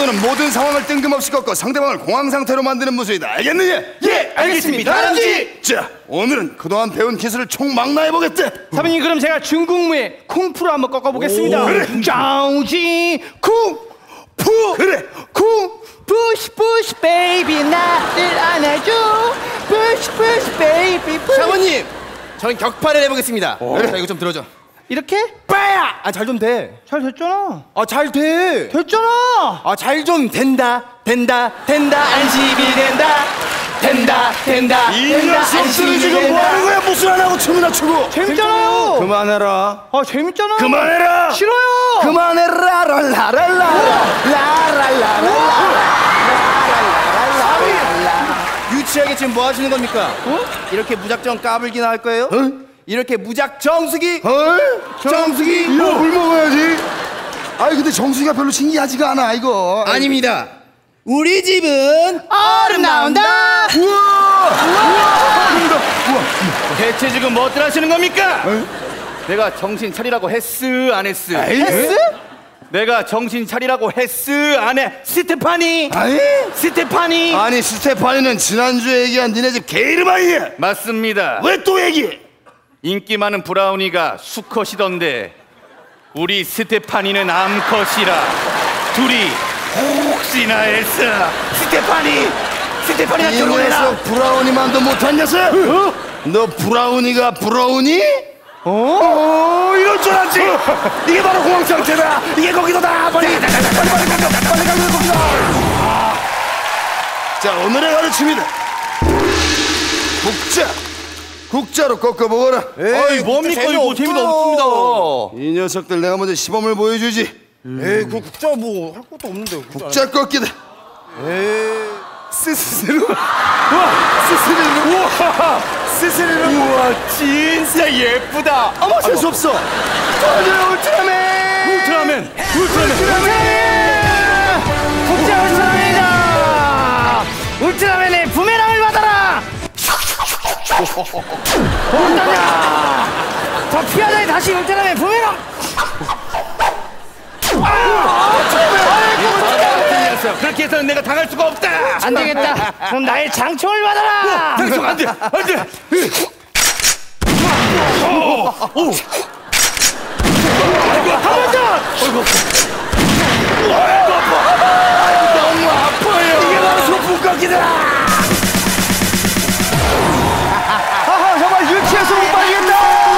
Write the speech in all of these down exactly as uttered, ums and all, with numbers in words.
태도는 모든 상황을 뜬금없이 꺾어 상대방을 공황 상태로 만드는 무술이다. 알겠느냐? 예, 알겠습니다. 다람쥐. 자, 오늘은 그동안 배운 기술을 총망라해보겠다. 사부님, 그럼 제가 중국무의 쿵푸로 한번 꺾어보겠습니다. 그래. 짜오지 쿵푸. 그래. 쿵 푸시 푸시 베이비 나를 안아줘. 푸시 푸시 베이비. 사모님, 저는 격파를 해보겠습니다. 그래. 자, 이거 좀 들어줘. 이렇게? 빠야! 아, 잘 좀 돼. 잘 됐잖아. 아, 잘 돼. 됐잖아. 아, 잘 좀 된다. 된다. 된다. 안심이 된다. 된다. 된다. 이 된다. 녀석들은 안심이 지금 된다. 뭐하는 거야? 무술 안 하고 춤이나 추고. 재밌잖아요. 그만해라. 아, 재밌잖아. 그만해라. 싫어요. 그만해라. 랄라랄라. 라랄라랄라. 유치하게 지금 뭐 하시는 겁니까? 어? 이렇게 무작정 까불기나 할 거예요? 어? 이렇게 무작 정수기? 헐? 정수기? 이거 물 먹어야지. 아니 근데 정수기가 별로 신기하지가 않아 이거. 아닙니다. 우리 집은 얼음 나온다. 우와! 우와! 우와! 대체 지금 뭐들 하시는 겁니까? 에? 내가 정신 차리라고 했스 안 했스? 했스? 내가 정신 차리라고 했스 안 해? 스테파니? 아니? 스테파니? 아니 스테파니는 지난주에 얘기한 니네 집 개 이름 아니냐? 맞습니다. 왜 또 얘기해? 인기 많은 브라우니가 수컷이던데 우리 스테파니는 암컷이라 둘이 혹시나 했어. 스테파니! 스테파니가 이 결혼해라! 녀석 브라우니만도 못한 녀석? 어? 너 브라우니가 브라우니? 어? 어 이럴 줄 알았지? 이게 바로 공황 상태다. 이게 거기도다. 빨리 빨리 빨리 빨리 빨리 빨리 가면 거기다. 자, 오늘의 가르침이다. 국자. 국자로 꺾어보거라. 에이, 뭡니까 이거 재미도 없습니다. 이 녀석들 내가 먼저 시범을 보여주지. 에이, 그 국자 뭐 할 것도 없는데. 국자 꺾기다. 에이. 스스로. 우와, 스스로. 우와, 스스로. 우와, 진짜 예쁘다. 어머, 재수 없어. 도와줘요, 울트라맨. 울트라맨. 울트라맨. 울트라맨! 국자 울트라맨이다. 울트라맨의 부메랑을 받아라. 어떠냐? 더 피하자니 다시 울트라맨 부메랑. 그렇게 해서는 내가 당할 수가 없다. 안 되겠다. 그럼 나의 장총을 받아라. 장총 안 돼, 안 돼. 한번 더. 너무 아파요. 이게 바로 소풍 꺾기다. 아하, 정말 유치해서 못 봐주겠다.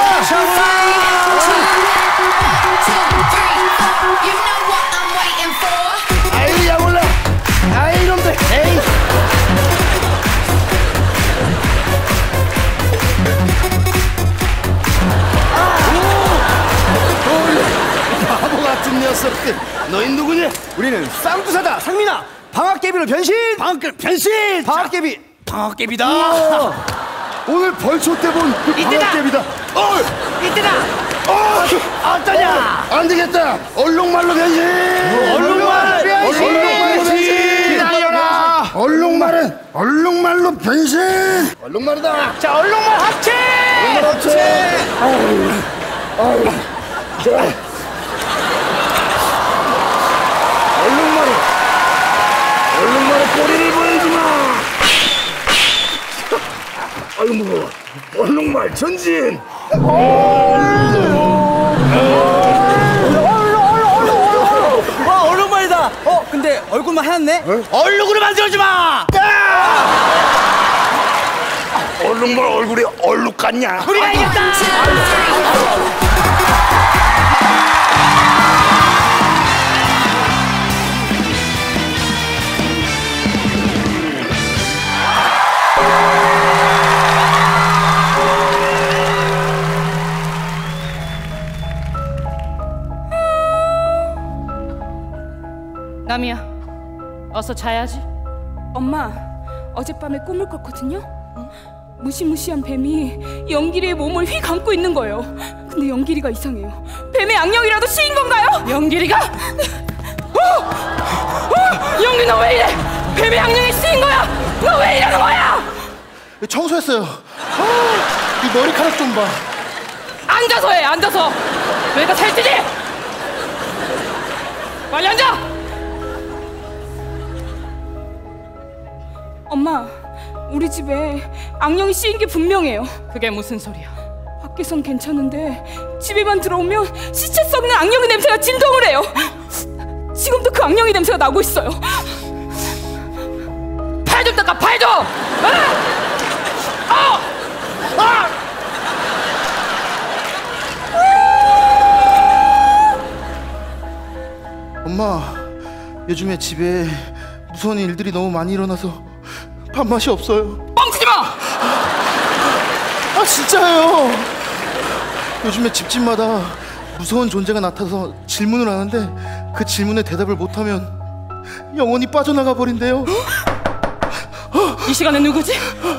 아이, 야 몰라. 아이, 이놈들. 에이. 바보 같은 녀석들. 너희 누구냐? 우리는 쌍두사다. 상민아, 방학개비로 변신. 방학개비 변신. 방학개비. 방학개비다. 오늘 벌초 때 본 그 이때다. 방학개비다. 어, 이때다. 어, 어떠냐? 안 되겠다. 얼룩말로 변신. 얼룩말 변신. 얼룩말로 변신. 기다려라. 얼룩말은 얼룩말로 변신. 얼룩말이다. 자, 얼룩말 합체. 그렇지. 아유, 아유. 자, 얼룩말이 얼룩말의 꼬리를 보여주마. 아유 무거워. 얼룩말 전진. 와, 얼룩말이다. 어, 근데 얼굴만 하얗네. 얼룩으로 만들어지 마. 얼룩말 얼굴이 얼룩 같냐? 우리가 이겼다. 남이야, 어서 자야지. 엄마, 어젯밤에 꿈을 꿨거든요. 무시무시한 뱀이 영길이의 몸을 휙 안고 있는 거예요. 근데 영길이가 이상해요. 뱀의 악령이라도 씌인 건가요? 영길이가? 어! 어! 영길 너 왜 이래? 뱀의 악령이 씌인 거야? 너 왜 이러는 거야? 청소했어요. 어, 이 머리카락 좀 봐. 앉아서 해, 앉아서. 내가 살찌지? 빨리 앉아! 엄마, 우리 집에 악령이 씌인 게 분명해요. 그게 무슨 소리야? 밖에선 괜찮은데 집에만 들어오면 시체 썩는 악령의 냄새가 진동을 해요. 지금도 그 악령의 냄새가 나고 있어요. 팔 좀 닦아, 팔 좀! 아! 아! 엄마, 요즘에 집에 무서운 일들이 너무 많이 일어나서 밥맛이 없어요. 뻥치지 마! 아, 진짜예요. 요즘에 집집마다 무서운 존재가 나타나서 질문을 하는데 그 질문에 대답을 못하면 영혼이 빠져나가 버린대요. 이 시간에 누구지?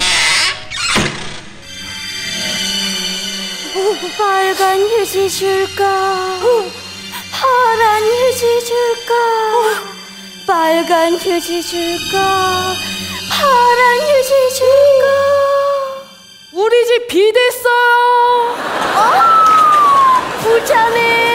빨간 휴지 줄까? 파란 휴지 줄까? 빨간 휴지 줄까? 파란 휴지 줄까? 우리 집 비 됐어요. 어? 부자네.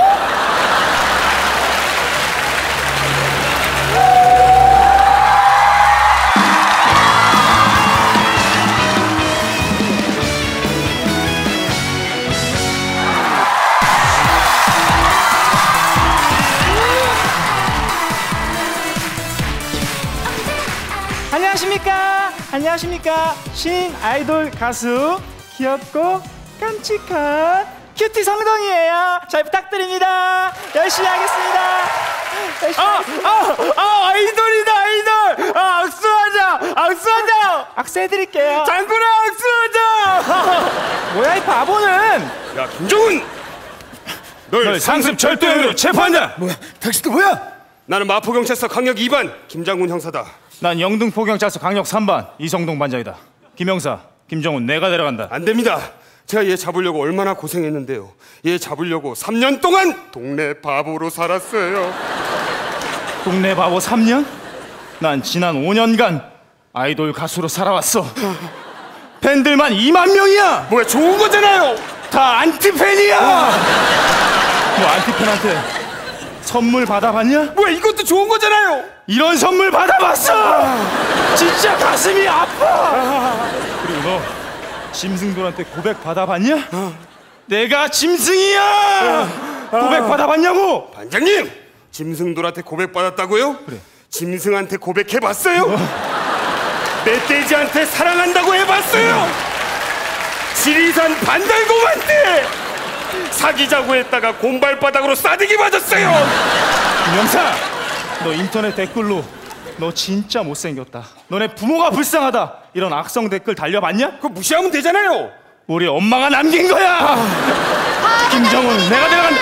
안녕하십니까? 안녕하십니까? 신 아이돌 가수 귀엽고 깜찍한 큐티 성동이에요. 잘 부탁드립니다. 열심히 하겠습니다. 열심히 아, 하겠습니다. 아, 아, 아이돌이다, 아이돌! 아, 악수하자! 악수하자! 악수해드릴게요. 장군아, 악수하자! 뭐야 이 바보는? 야, 김정은! 널 상습 절도행위로 체포한다! 뭐야, 당신도 뭐야? 나는 마포경찰서 강력 이 반 김장군 형사다. 난 영등포경찰서 강력 삼 반 이성동 반장이다. 김형사, 김정훈 내가 데려간다. 안 됩니다. 제가 얘 잡으려고 얼마나 고생했는데요. 얘 잡으려고 삼 년 동안 동네 바보로 살았어요. 동네 바보 삼 년? 난 지난 오 년간 아이돌 가수로 살아왔어. 팬들만 이만 명이야. 뭐야, 좋은 거잖아요. 다 안티팬이야. 너 안티팬한테 선물 받아봤냐? 뭐야, 이것도 좋은 거잖아요. 이런 선물 받아봤어. 진짜 가슴이 아파. 그리고 너 짐승돌한테 고백 받아봤냐? 내가 짐승이야. 고백 받아봤냐고? 반장님! 짐승돌한테 고백받았다고요? 그래. 짐승한테 고백해봤어요? 멧돼지한테 사랑한다고 해봤어요? 지리산 반달곰한테 사귀자고 했다가 곰발바닥으로 싸대기 맞았어요. 김영사, 너 인터넷 댓글로 너 진짜 못생겼다, 너네 부모가 불쌍하다 이런 악성 댓글 달려봤냐? 그거 무시하면 되잖아요. 우리 엄마가 남긴 거야. 김정은 내가 데려간다.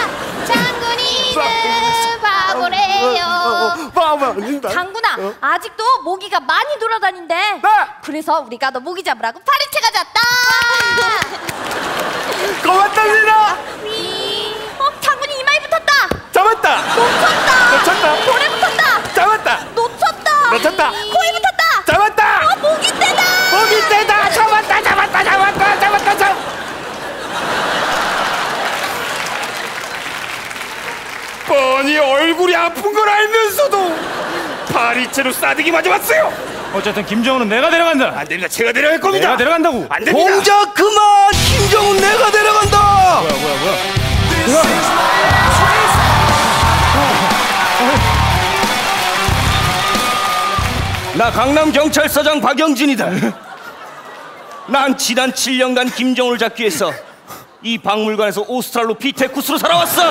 장군이는 바보래요. 바보 아닌다. 장군아, 아직도 모기가 많이 돌아다닌대. 그래서 우리가 너 모기 잡으라고 파리채 가져왔다. 고맙답니다. 위. 어, 장군이 이마에 붙었다. 잡았다. 놓쳤다. 놓쳤다. 볼에 붙었다. 잡았다. 놓쳤다. 놓쳤다. 코에 붙었다. 잡았다. 어, 모기 떼다. 모기 떼다. 잡았다. 잡았다. 잡았다. 잡았다. 잡. 뻔히 얼굴이 아픈 걸 알면서도 파리채로 싸대기 맞아봤어요. 어쨌든 김정은은 내가 데려간다. 안 됩니다. 제가 데려갈 겁니다. 내가 데려간다고. 안 됩니다. 동작 그만! 김정은 내가 데려간다! 뭐야 뭐야 뭐야. 나 강남경찰서장 박영진이다. 난 지난 칠 년간 김정은을 잡기 위해서 이 박물관에서 오스트랄로피테쿠스로 살아왔어.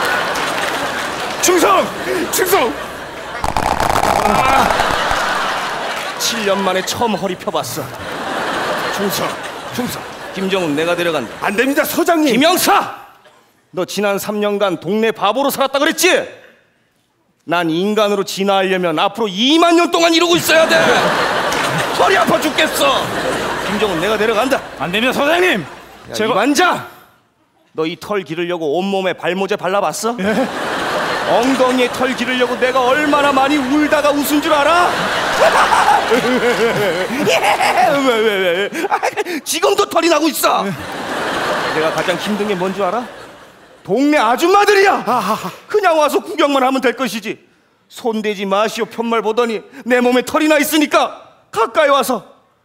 충성! 충성! 아, 칠 년 만에 처음 허리 펴봤어. 충성! 충성. 김정은 내가 데려간다. 안 됩니다, 서장님. 김영사! 너 지난 삼 년간 동네 바보로 살았다 그랬지? 난 인간으로 진화하려면 앞으로 이만 년 동안 이러고 있어야 돼. 허리 아파 죽겠어. 김정은 내가 데려간다. 안 됩니다 서장님. 야, 제가 이반장, 너 이 털 기르려고 온몸에 발모제 발라봤어? 예? 엉덩이에 털 기르려고 내가 얼마나 많이 울다가 웃은 줄 알아? 왜, 왜, 왜? 아, 지금도 털이 나고 있어. 내가 가장 힘든 게 뭔 줄 알아? 동네 아줌마들이야. 그냥 와서 구경만 하면 될 것이지 손대지 마시오 편말 보더니 내 몸에 털이 나 있으니까 가까이 와서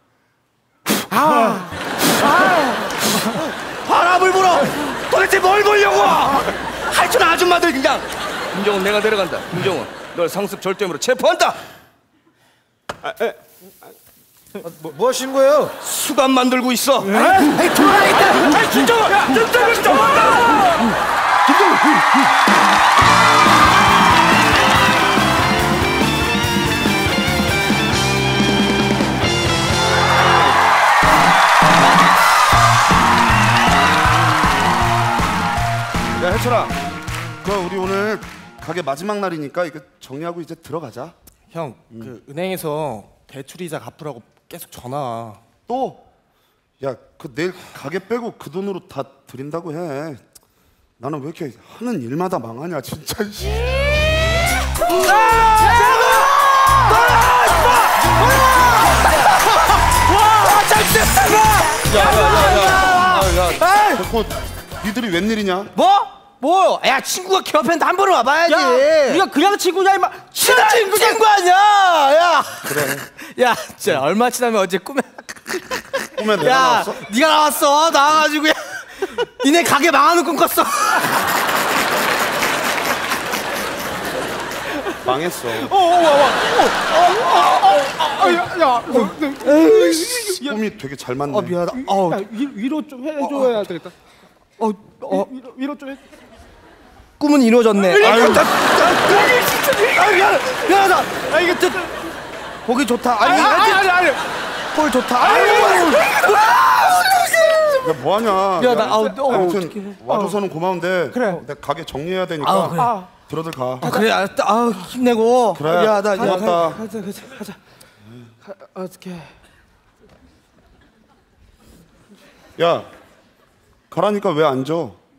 아, 아, 바람을 불어. 도대체 뭘 보려고? 할줄 아줌마들 그냥. 김정은 내가 데려간다. 김정은 널 상습 절도혐의로 체포한다. 아, 에, 뭐, 뭐 하시는 거예요? 수갑 만들고 있어. 에이, 돌아가겠다. 아, 김정은, 김정은, 김정은. 야 해철아, 그 우리 오늘 가게 마지막 날이니까 이거 정리하고 이제 들어가자. 형, 그 은행에서 대출이자 갚으라고 계속 전화. 또? 야, 그 내일 가게 빼고 그 돈으로 다 드린다고 해. 나는 왜 이렇게 하는 일마다 망하냐 진짜. 야야야야, 곧 니들이 웬일이냐? 뭐? 뭐? 야, 친구가 개 앞에 한 번은 와봐야지. 야, 우리가 그냥 친구냐 임마. 친한 친구, 친구 아니야. 야. 그래. 야, 진짜 얼마 지나면 어제 꿈에 꿈에 내가 야, 나왔어? 네가 나왔어. 나와가지고 야, 니네 가게 망하는 꿈 꿨어. 망했어. 꿈이 되게 잘 맞네. 어, 미안하다. 어, 위로 좀 해줘야 되겠다. 어, 어. 위로, 위로 좀 해. 꿈은 이루어졌네. 아유, 미안하다. 아, 이게 또 보기 좋다. 아니, 아니, 아니, 아니. 볼 좋다. 아유, 야, 뭐하냐? 미안하다. 야, 아우, 어, 아무튼 어떡해. 와줘서는 고마운데 그래. 내가 가게 정리해야 되니까 아, 그래. 들어들 가. 아, 그래, 알았다. 아우, 힘내고. 그래. 아, 미안하다. 고맙다. 야, 가자, 가자, 가자. 가, 어떻게? 야, 가라니까 왜 앉아?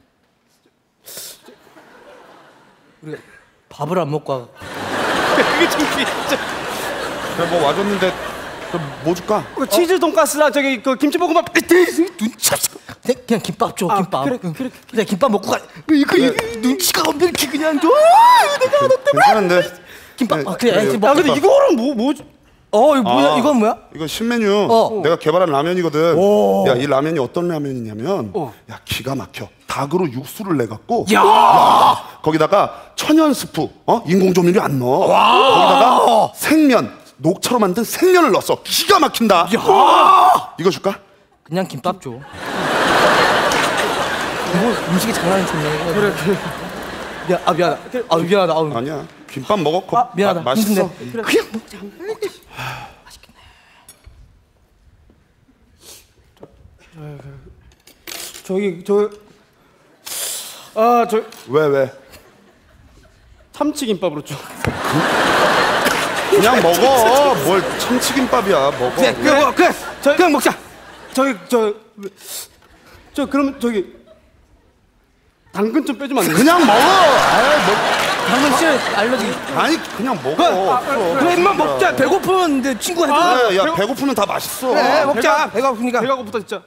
우리 밥을 안 먹고 와. 그게 창피해. 그래 뭐 와줬는데 뭐 줄까? 그 치즈 돈가스랑 저기 그 김치볶음밥. 눈치 없어. 네, 그냥 김밥 줘, 아, 김밥. 그래, 응. 그래, 그래, 김밥 먹고 가. 이거, 이거 눈치가 없는 이렇게 그냥 줘. 내가 너 때문에. 괜찮은데. 김밥. 네, 아, 그래. 그래, 야, 야, 근데 이거는 뭐 뭐지? 어, 이거 뭐야? 아, 이건 뭐야? 이거 신메뉴. 어. 내가 개발한 라면이거든. 오. 야, 이 라면이 어떤 라면이냐면, 어. 야 기가 막혀. 닭으로 육수를 내 갖고, 야. 거기다가 천연 스프, 어 인공 조미료 안 넣어. 거기다가 생면, 녹차로 만든 생면을 넣었어. 기가 막힌다. 야. 이거 줄까? 그냥 김밥 줘. 뭐 음식이 장난이 좋네. 그래, 그래. 미안, 아 미안하다. 아 미안하다. 아우. 아니야. 김밥 먹어. 거, 아, 미안하다. 마, 맛있어. 힘든데. 그냥 먹자. 먹자. 맛있겠네. 저기 저 아, 저 왜 왜? 참치김밥으로 줘. 그냥 먹어. 뭘 참치김밥이야. 먹어. 그래, 그래, 뭐, 그래. 저 그냥 먹자. 저기 저 저 그러면 저기 당근 좀 빼주면 안 돼? 그냥 먹어. 아이, 뭐, 방금 씨 알러지. 아니 그냥 먹어. 그럼. 그래, 임마 먹자. 배고픈데 친구가 해줘. 그래, 야 배고프면 다 맛있어. 그래, 먹자. 배가 고프니까. 배가 고프다 진짜.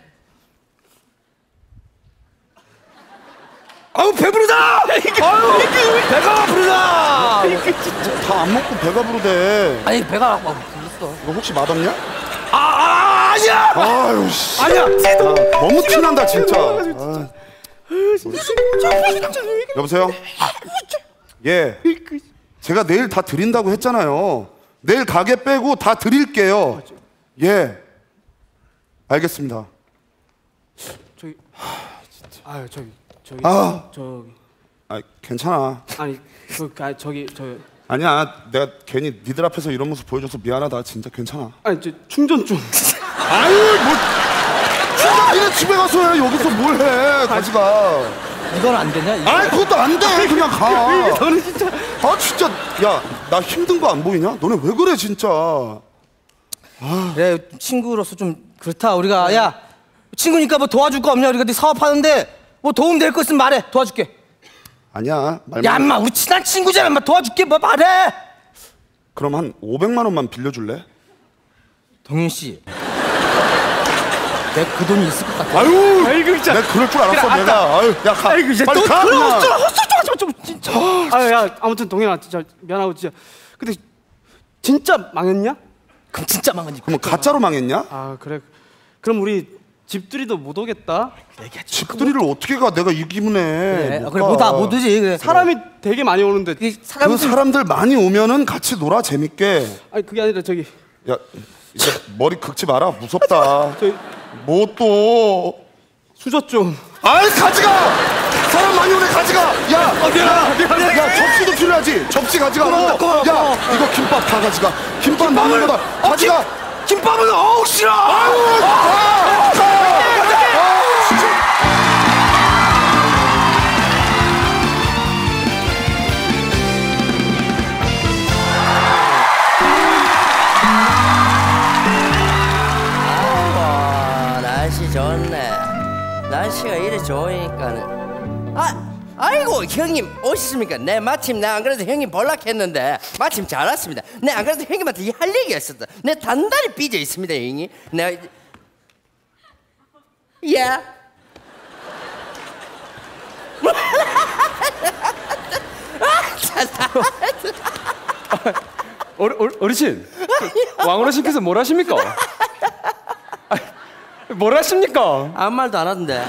아우 배부르다. 아유 배가 부르다. 다 안 먹고 배가 부르대. 아니 배가 막 불렀어. 이거 혹시 맛없냐? 아, 아 아니야. 아유 씨. 아니야. 아, 너무 티난다 진짜. 아. 여보세요? 예. 제가 내일 다 드린다고 했잖아요. 내일 가게 빼고 다 드릴게요. 예. 알겠습니다. 저기 아유 저기 저기 아. 저기 아 괜찮아. 아니 그 아, 저기 저 아니야. 내가 괜히 니들 앞에서 이런 모습 보여줘서 미안하다. 진짜 괜찮아. 아니 저 충전 좀. 아유 뭐. 니네 집에 가서 해. 여기서 뭘 해. 가지가. 이건 안 되냐? 이거? 아이 그것도 안 돼. 그냥 가. 너는 진짜 아 진짜. 야 나 힘든 거 안 보이냐? 너네 왜 그래 진짜. 그래 친구로서 좀 그렇다. 우리가 야 친구니까 뭐 도와줄 거 없냐? 우리가 네 사업하는데 뭐 도움 될 거 있으면 말해. 도와줄게. 아니야. 말만. 야 인마 우리 친한 친구잖아. 인마 도와줄게. 뭐 말해. 그럼 한 오백만 원만 빌려줄래? 동윤 씨. 내가 그 돈이 있을 것 같아. 아유. 아이고 진짜. 내가 그럴 줄 알았어. 그래, 내가. 아유 야 가. 아이고 이제 빨리 또 가. 그럼 그냥. 어쩌라 헛소리 좀 좀 진짜. 아야 아무튼 동현아 진짜 미안하고 진짜. 근데 진짜 망했냐? 그럼 진짜 망하지. 그럼 가짜로 망했냐? 아 그래. 그럼 우리 집들이도 못 오겠다. 집들이를 어떻게 가? 내가 이 기분에. 그래, 못 그래 가. 못, 아, 못 오지. 그래. 사람이 되게 많이 오는데. 그 사람들... 그 사람들 많이 오면은 같이 놀아 재밌게. 아니 그게 아니라 저기. 야 이제 머리 긁지 마라 무섭다. 저기 뭐 또? 수저 좀. 아이 가져가. 사람 많이 오네 가져가. 야, 어, 미안하다, 미안하다. 야 접시도 필요하지. 접시 가져가. 고마워, 고마워, 야 고마워. 이거 김밥 다 가져가. 김밥 먹는 거다. 가져가. 김밥은 어우 싫어. 아유, 아, 아이고 날씨 좋네. 날씨가 이래 좋으니까는 아 아이고 형님 오셨습니까? 네 마침 내 안 그래도 형님 볼락했는데 마침 잘 왔습니다. 네 안 그래도 형님한테 할 얘기가 있었다. 내 단단히 삐져 있습니다 형님. 내가 예. 어, 어, 어르신, 그 왕어르신께서 뭘 하십니까? 아, 뭘 하십니까? 아무 말도 안 하던데.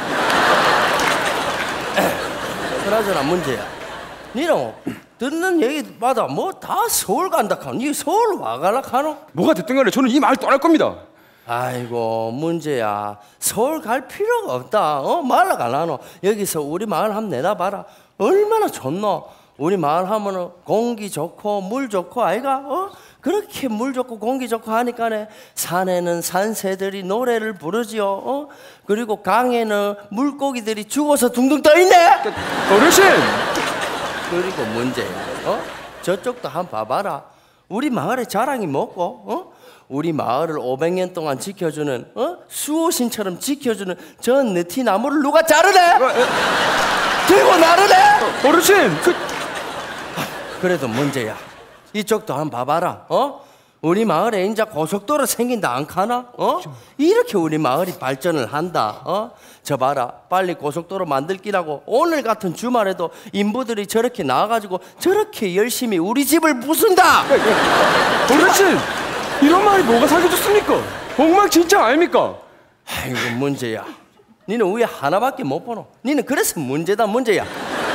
그나저나 문제야. 니는 듣는 얘기마다 뭐 다 서울 간다 카노. 니 서울 와갈라 카노? 뭐가 됐든 간에 저는 이 말 떠날 겁니다. 아이고 문제야. 서울 갈 필요가 없다. 어 말라 갈라노. 여기서 우리 마을 한번 내다봐라. 얼마나 좋노. 우리 마을 하면은 공기 좋고 물 좋고 아이가 어 그렇게 물 좋고 공기 좋고 하니까네 산에는 산새들이 노래를 부르지요. 어 그리고 강에는 물고기들이 죽어서 둥둥 떠 있네. 어르신. 그리고 문제야. 어 저쪽도 한번 봐봐라. 우리 마을의 자랑이 뭐고 어 우리 마을을 오백 년 동안 지켜주는 어 수호신처럼 지켜주는 저 느티나무를 누가 자르네? 들고 나르네? 어르신. 그 그래도 문제야. 이쪽도 한번 봐봐라. 어? 우리 마을에 이제 고속도로 생긴다 안 카나? 어? 이렇게 우리 마을이 발전을 한다. 어? 저 봐라. 빨리 고속도로 만들기라고 오늘 같은 주말에도 인부들이 저렇게 나와가지고 저렇게 열심히 우리 집을 부순다. 어르신. 이런 말이 뭐가 살기 좋습니까? 엉망진창 아닙니까? 아이고 문제야. 니는 왜 하나밖에 못 보노? 니는 그래서 문제다 문제야.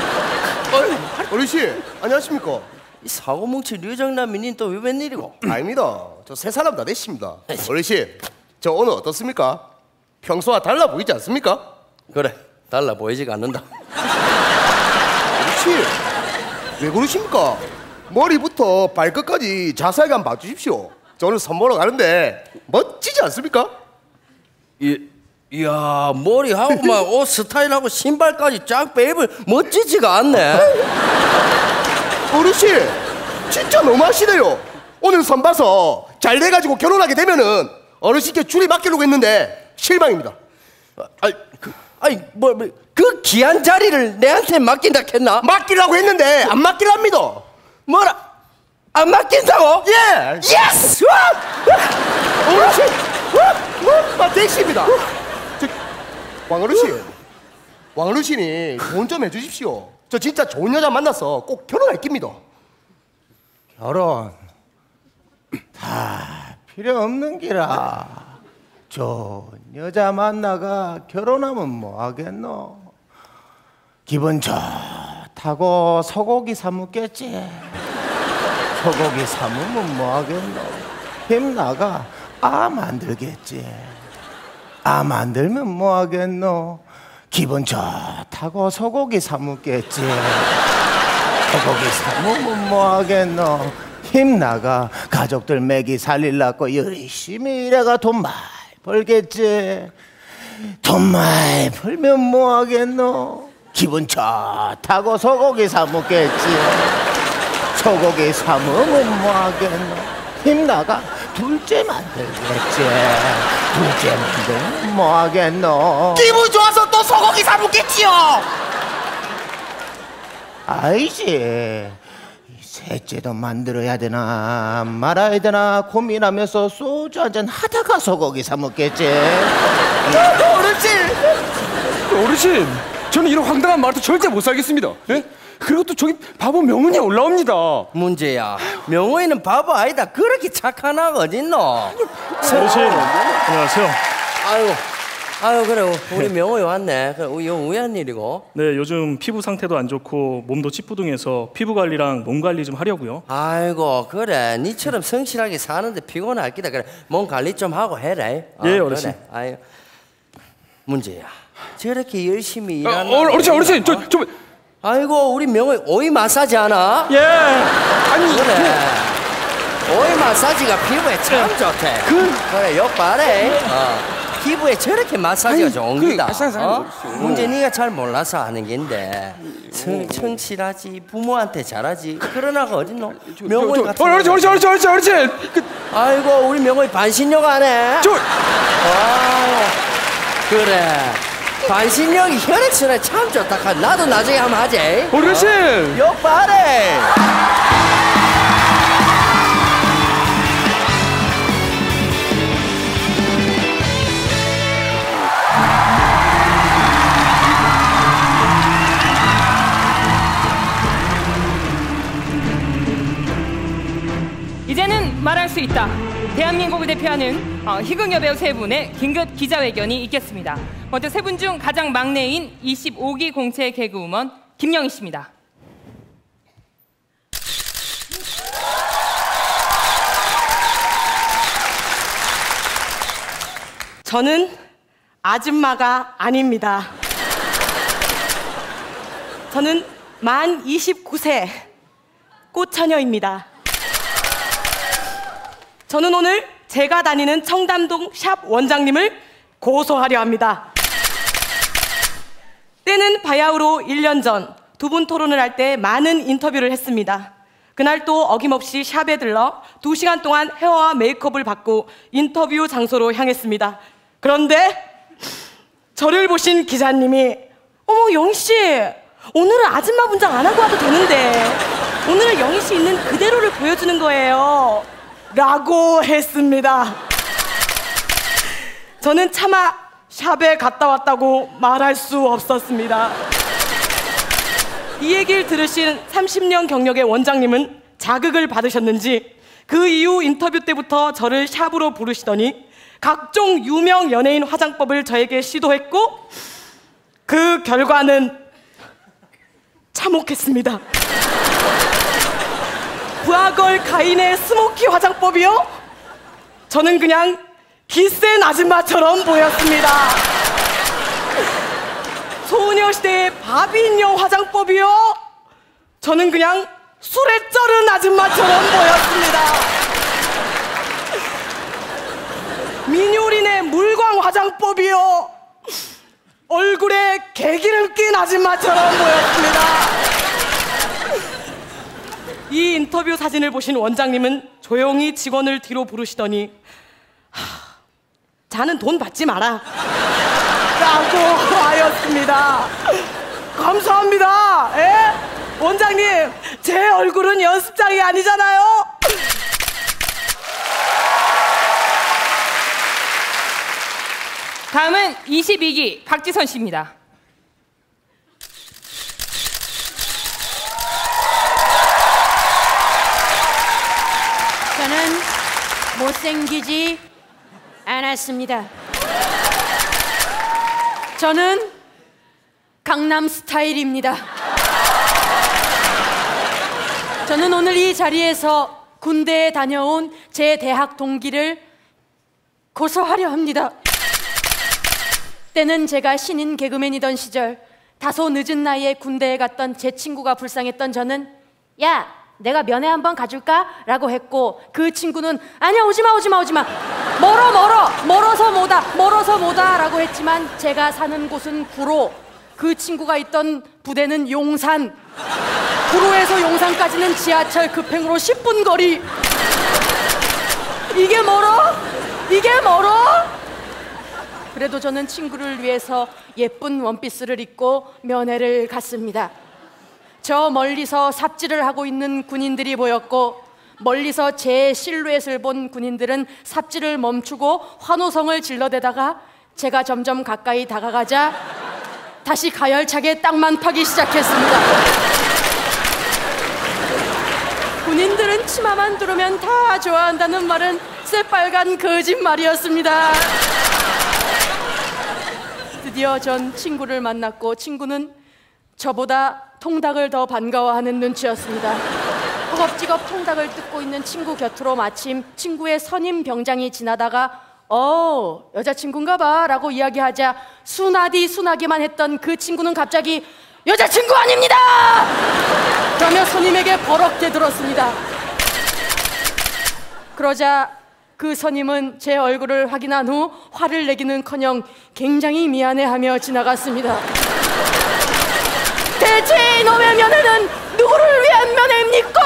어르신 안녕하십니까? 이 사고뭉치 류정남이 닌 또 왜 웬일이고? 아닙니다. 저 세 사람 다 됐습니다. 어르신 저 오늘 어떻습니까? 평소와 달라 보이지 않습니까? 그래 달라 보이지가 않는다. 어르신 왜 그러십니까? 머리부터 발끝까지 자세하게 한번 봐주십시오. 저 오늘 선보러 가는데 멋지지 않습니까? 이, 이야 머리하고 막 옷 스타일하고 신발까지 쫙 빼입을 멋지지가 않네. 어르신 진짜 너무하시네요. 오늘 선 봐서 잘 돼가지고 결혼하게 되면은 어르신께 줄이 맡기려고 했는데 실망입니다. 아이 그 아이 뭐 그 귀한 자리를 내한테 맡긴다 했나? 맡기려고 했는데 안 맡기랍니다. 뭐라? 안 맡긴다고? 예. 예스! 어르신 와! 와! 됐습니다. 저, 왕어르신 왕어르신이 조언 좀 해주십시오. 저 진짜 좋은 여자 만나서 꼭 결혼할 깁니다. 결혼 다 필요 없는 기라. 좋은 여자 만나가 결혼하면 뭐 하겠노? 기분 좋다고 소고기 사먹겠지. 소고기 사먹으면 뭐 하겠노? 힘나가 아 만들겠지. 아 만들면 뭐 하겠노? 기분 좋다고 소고기 사먹겠지. 소고기 사먹으면 뭐 하겠노? 힘나가 가족들 먹이 살리려고 열심히 일해가 돈 많이 벌겠지. 돈 많이 벌면 뭐 하겠노? 기분 좋다고 소고기 사먹겠지. 소고기 사먹으면 뭐 하겠노? 힘나가 둘째 만들겠지. 둘째 만들면 뭐 하겠노? 기분 좋아서 또 소고기 사먹겠지요. 아이지. 셋째도 만들어야 되나 말아야 되나 고민하면서 소주 한잔 하다가 소고기 사 먹겠지. 어르신! 어르신! 저는 이런 황당한 말도 절대 못 살겠습니다. 예? 그리고 또 저기 바보 명운이 올라옵니다. 문제야. 명호이는 바보 아니다. 그렇게 착한 아가 어딨노? 어르신 안녕하세요. 아유, 아유 그래 우리 명호이 왔네. 그래, 이거 우연 일이고. 네, 요즘 피부 상태도 안 좋고 몸도 찌뿌둥해서 피부 관리랑 몸 관리 좀 하려고요. 아이고 그래 니처럼 성실하게 사는데 피곤할 기다. 그래 몸 관리 좀 하고 해라. 어, 예 어르신. 그래. 아유 문제야. 저렇게 열심히 아, 일하는. 어, 어르신 어르신 저 저. 아이고 우리 명호이 오이 마사지 하나? 예. 아니 그래. 오이 마사지가 피부에 참 좋대. 그... 그래 욕 바래. 어. 피부에 저렇게 마사지가 아니, 좋은 그, 기다. 어? 문제 네가 잘 몰라서 하는 긴데 성, 성실하지 부모한테 잘하지 그런 아가 어딨노? 명호이 같은 어르신 어르신 어르신 어르신 어르신. 그... 아이고 우리 명호이 반신욕 안 해? 저. 아 그래. 반신욕이 혈액순환 참 좋다. 나도 나중에 한번 하지. 어르신. 어? 욕 바래. 이제는 말할 수 있다. 대한민국을 대표하는 어, 희극 여배우 세 분의 긴급 기자회견이 있겠습니다. 먼저 세 분 중 가장 막내인 이십오 기 공채 개그우먼 김영희 씨입니다. 저는 아줌마가 아닙니다. 저는 만 이십구 세 꽃처녀입니다. 저는 오늘 제가 다니는 청담동 샵 원장님을 고소하려 합니다. 때는 바야흐로 일 년 전 두 분 토론을 할 때 많은 인터뷰를 했습니다. 그날 또 어김없이 샵에 들러 두 시간 동안 헤어와 메이크업을 받고 인터뷰 장소로 향했습니다. 그런데 저를 보신 기자님이 어머 영희씨 오늘은 아줌마 분장 안 하고 와도 되는데 오늘은 영희씨 있는 그대로를 보여주는 거예요 라고 했습니다. 저는 차마 샵에 갔다 왔다고 말할 수 없었습니다. 이 얘기를 들으신 삼십 년 경력의 원장님은 자극을 받으셨는지 그 이후 인터뷰 때부터 저를 샵으로 부르시더니 각종 유명 연예인 화장법을 저에게 시도했고 그 결과는 참혹했습니다. 부하걸 가인의 스모키 화장법이요? 저는 그냥 기센 아줌마처럼 보였습니다. 소녀시대의 바비인형 화장법이요? 저는 그냥 술에 쩔은 아줌마처럼 보였습니다. 민효린의 물광 화장법이요? 얼굴에 개기름 낀 아줌마처럼 보였습니다. 이 인터뷰 사진을 보신 원장님은 조용히 직원을 뒤로 부르시더니 하, 자는 돈 받지 마라 라고 하였습니다. 감사합니다. 에? 원장님 제 얼굴은 연습장이 아니잖아요. 다음은 이십이 기 박지선 씨입니다. 저는 못생기지 않았습니다. 저는 강남 스타일입니다. 저는 오늘 이 자리에서 군대에 다녀온 제 대학 동기를 고소하려 합니다. 때는 제가 신인 개그맨이던 시절 다소 늦은 나이에 군대에 갔던 제 친구가 불쌍했던 저는 야 내가 면회 한번 가줄까? 라고 했고 그 친구는 아니야 오지마 오지마 오지마 멀어 멀어 멀어서 뭐다 멀어서 뭐다 라고 했지만 제가 사는 곳은 구로 그 친구가 있던 부대는 용산 구로에서 용산까지는 지하철 급행으로 십 분 거리. 이게 멀어? 이게 멀어? 그래도 저는 친구를 위해서 예쁜 원피스를 입고 면회를 갔습니다. 저 멀리서 삽질을 하고 있는 군인들이 보였고 멀리서 제 실루엣을 본 군인들은 삽질을 멈추고 환호성을 질러대다가 제가 점점 가까이 다가가자 다시 가열차게 땅만 파기 시작했습니다. 군인 여성들은 치마만 두르면 다 좋아한다는 말은 새빨간 거짓말이었습니다. 드디어 전 친구를 만났고 친구는 저보다 통닭을 더 반가워하는 눈치였습니다. 허겁지겁 통닭을 뜯고 있는 친구 곁으로 마침 친구의 선임 병장이 지나다가 어 여자친구인가 봐 라고 이야기하자 순하디 순하게만 했던 그 친구는 갑자기 여자친구 아닙니다! 그러며 선임에게 버럭대 들었습니다. 그러자 그 선임은 제 얼굴을 확인한 후 화를 내기는커녕 굉장히 미안해하며 지나갔습니다. 대체 이놈의 면회는 누구를 위한 면회입니까?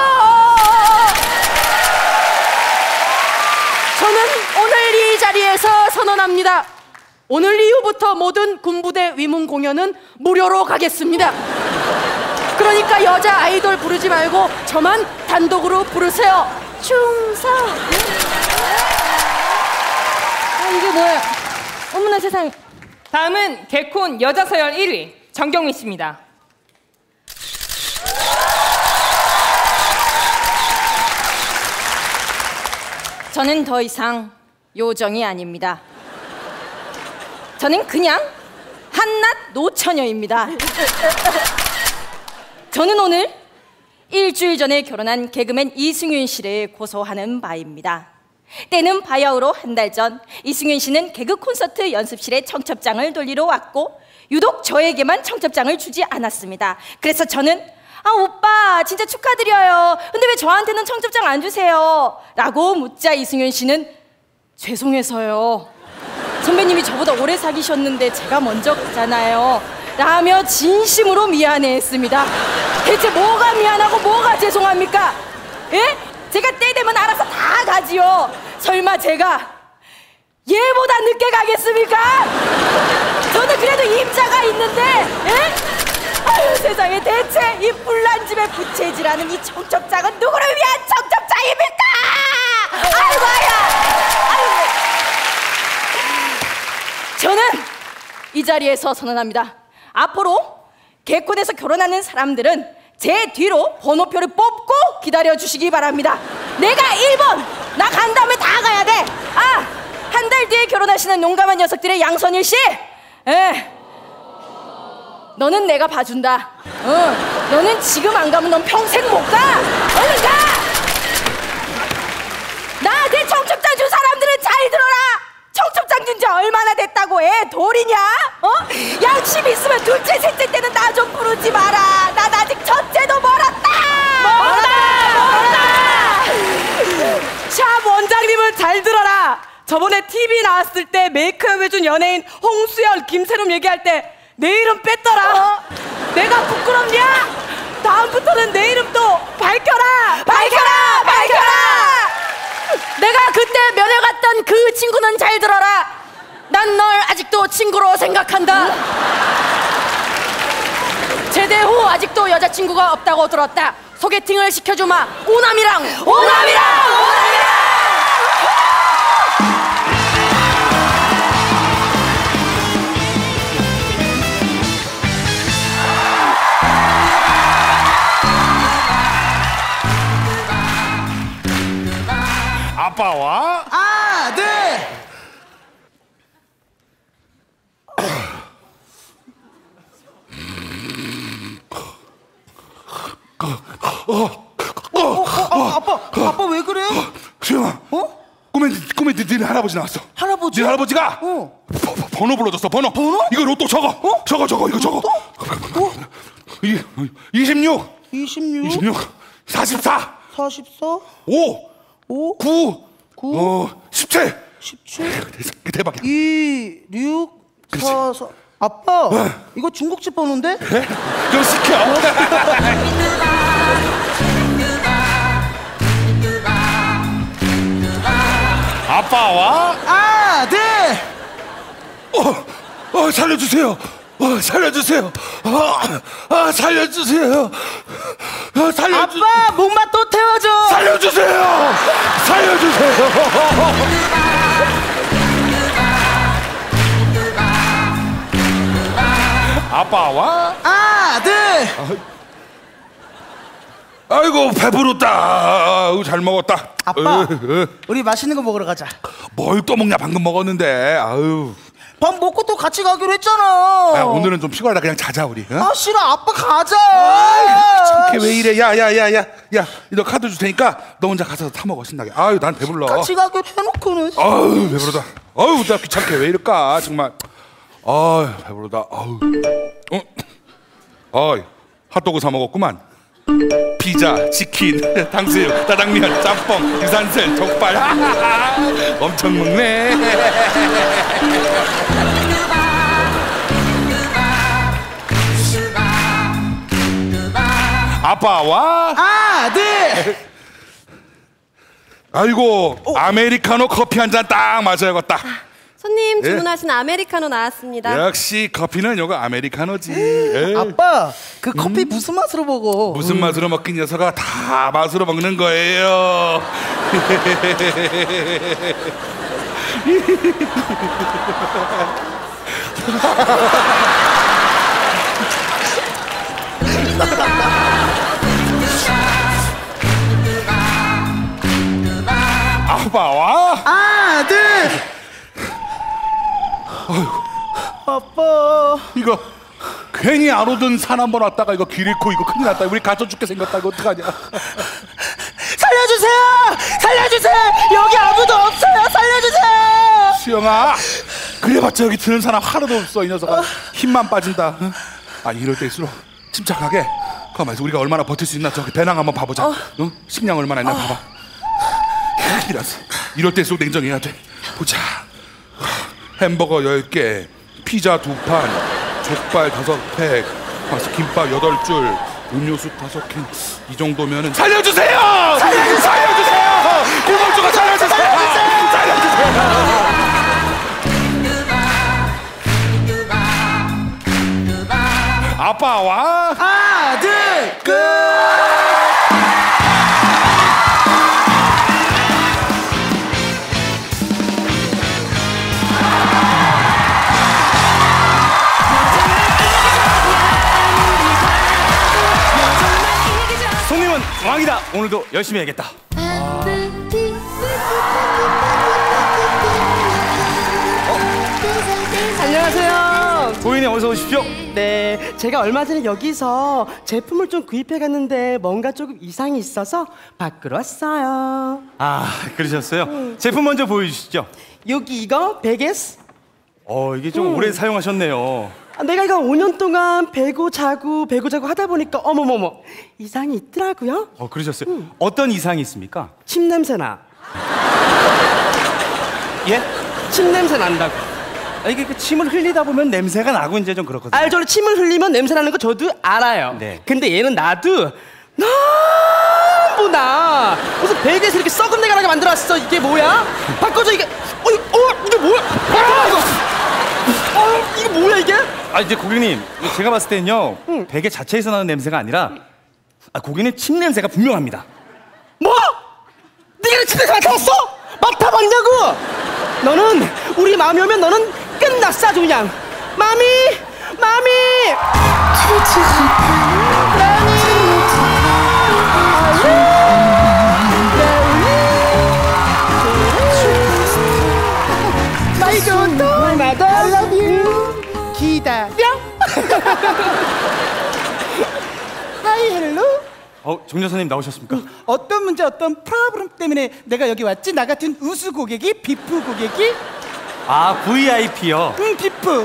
저는 오늘 이 자리에서 선언합니다. 오늘 이후부터 모든 군부대 위문 공연은 무료로 가겠습니다. 그러니까 여자 아이돌 부르지 말고 저만 단독으로 부르세요. 충성. 아, 이게 뭐야? 어머나 세상에. 다음은 개콘 여자 서열 일 위 정경민 씨입니다. 저는 더 이상 요정이 아닙니다. 저는 그냥 한낱 노처녀입니다. 저는 오늘 일주일 전에 결혼한 개그맨 이승윤 씨를 고소하는 바입니다. 때는 바야흐로 한 달 전 이승윤 씨는 개그 콘서트 연습실에 청첩장을 돌리러 왔고 유독 저에게만 청첩장을 주지 않았습니다. 그래서 저는 아 오빠 진짜 축하드려요. 근데 왜 저한테는 청첩장 안 주세요? 라고 묻자 이승윤 씨는 죄송해서요. 선배님이 저보다 오래 사귀셨는데 제가 먼저 가잖아요. 라며 진심으로 미안해했습니다. 대체 뭐가 미안하고 뭐가 죄송합니까? 예? 제가 때 되면 알아서 다 가지요. 설마 제가 얘보다 늦게 가겠습니까? 저는 그래도 임자가 있는데 예? 아유 세상에 대체 이 불난집에 부채질하는 이 청첩장은 누구를 위한 청첩장입니까? 아이고 아야 아이고. 저는 이 자리에서 선언합니다. 앞으로 개콘에서 결혼하는 사람들은 제 뒤로 번호표를 뽑고 기다려주시기 바랍니다. 내가 일 번 나 간 다음에 다 가야 돼. 아, 한 달 뒤에 결혼하시는 용감한 녀석들의 양선일 씨, 에, 너는 내가 봐준다. 어, 너는 지금 안 가면 넌 평생 못 가. 얼른 가. 나한테 청첩장 준 사람들은 잘 들어라. 청첩장 준 지 얼마나 됐다고 애 돌이냐? 어? 양심 있으면 둘째 셋째 때는 나 좀 부르지 마라. 난 아직 첫째도 멀었다. 멀었다. 멀었다. 샵 원장님은 잘 들어라. 저번에 티비 나왔을 때 메이크업 해준 연예인 홍수연, 김세롬 얘기할 때 내 이름 뺐더라. 어? 내가 부끄럽냐? 다음부터는 내 이름도 밝혀라. 밝혀라. 밝혀라. 내가 그때 면회 갔던 그 친구는 잘 들어라. 난 널 아직도 친구로 생각한다. 제대 후 아직도 여자친구가 없다고 들었다. 소개팅을 시켜주마. 오남이랑 오남이랑 오남이랑. 아빠와 아들. 어, 어, 어, 아빠, 아빠 왜 그래? 수영아, 어? 꿈에 꿈에 네, 네 할아버지 나왔어. 할아버지? 네 할아버지가 어. 버, 버, 번호 불러줬어. 번호. 번호? 이거 로또 적어. 어? 적어, 적어, 이거 적어. 어? 이 이십육. 이십육. 이십육. 사십사. 사십사. 오. 오. 구. 구. 어. 십칠. 십칠. 대박이야. 이, 육, 사, 사. 아빠, 어. 이거 중국집 번호인데? 그래? 그럼 시켜. 아빠와 아들. 어, 어 살려주세요. 어, 살려주세요. 어, 아, 살려주세요. 어, 살려주. 아빠, 목마 또 태워줘. 살려주세요. 살려주세요. 아빠와 아들. 아이고 배부르다. 아유, 잘 먹었다. 아빠, 으, 으. 우리 맛있는 거 먹으러 가자. 뭘 또 먹냐? 방금 먹었는데. 아유. 밥 먹고 또 같이 가기로 했잖아. 야, 오늘은 좀 피곤하다. 그냥 자자 우리. 어? 아 싫어. 아빠 가자. 참게 왜 이래? 야야야야 야, 야, 너 카드 줄 테니까 너 혼자 가서 타 먹어 신나게. 아유, 난 배불러. 같이 가기로 해놓고는. 아유, 배부르다. 아유, 나 귀찮게 왜 이럴까 정말. 아유, 배부르다. 아유. 어? 어이, 핫도그 사 먹었구만. 피자, 치킨, 탕수육, 짜장면, 짬뽕, 유산슬, 족발. 엄청 먹네. 아빠와 아들. 아이고, 아메리카노 커피 한 잔 딱 마셔야겠다. 손님 예? 주문하신 아메리카노 나왔습니다. 역시 커피는 요거 아메리카노지. 예. 아빠, 그 커피 무슨 맛으로 먹어? 무슨 맛으로 먹긴 녀석아, 다 맛으로 먹는 거예요. 아빠와 아들. 아이고, 아빠. 이거 괜히 안 오던 산 한 번 왔다가 이거 길 잃고 이거 큰일 났다. 우리 갇혀 죽게 생겼다. 이거 어떡하냐. 살려주세요! 살려주세요! 여기 아무도 없어요! 살려주세요! 수영아, 그래봤자 여기 드는 사람 하나도 없어. 이 녀석아 힘만 빠진다. 응? 아니 이럴 때일수록 침착하게 가만히 있어. 우리가 얼마나 버틸 수 있나 저기 배낭 한번 봐보자. 어. 응? 식량 얼마나 있나 어. 봐봐. 이라서 이럴 때일수록 냉정해야 돼. 보자. 햄버거 열 개, 피자 두 판, 족발 다섯 팩, 김밥 여덟 줄, 음료수 다섯 캔. 이 정도면은 살려주세요! 살려주세요! 살려주세요! 구멍주가 살려주세요! 살려주세요! 아빠와 아들 끝. 손님은 왕이다. 오늘도 열심히 해야겠다. 안녕하세요. 고객님 어서 오십시오. 네, 제가 얼마 전에 여기서 제품을 좀 구입해 갔는데 뭔가 조금 이상이 있어서 밖으로 왔어요. 아, 그러셨어요? 제품 먼저 보여주시죠. 여기 이거 베개스. 어, 이게 좀 음. 오래 사용하셨네요. 아, 내가 이거 오 년 동안 베고 자고 베고 자고 하다 보니까 어머머머 이상이 있더라고요. 어, 그러셨어요? 어떤 이상이 있습니까? 침 냄새나. 예? 침 냄새 난다고. 아, 이게 그 침을 흘리다 보면 냄새가 나고 이제 좀 그렇거든요. 알죠? 침을 흘리면 냄새 나는 거 저도 알아요. 네. 근데 얘는 나도 너무 나. 무슨 베개에서 이렇게 썩은 내가 나게 만들어놨어. 이게 뭐야? 바꿔줘 이게. 어, 어 이게 뭐야? 아, 이거. 어, 이게 뭐야 이게? 아, 이제 고객님, 제가 봤을 때는요, 베개 자체에서 나는 냄새가 아니라, 아, 고객님 침 냄새가 분명합니다. 뭐? 네가 침 냄새 맡아봤어? 맡아봤냐고? 너는 우리 마음이 오면 너는 끝났어 아주 그냥. 마미, 마미. 말도 얼마도 I love you. 기다려. 하이 헬로. 어, 정 여사님 나오셨습니까? 어떤 문제 어떤 프로블럼 때문에 내가 여기 왔지? 나 같은 우수 고객이 비프 고객이 아, 브이아이피요. 응 비프.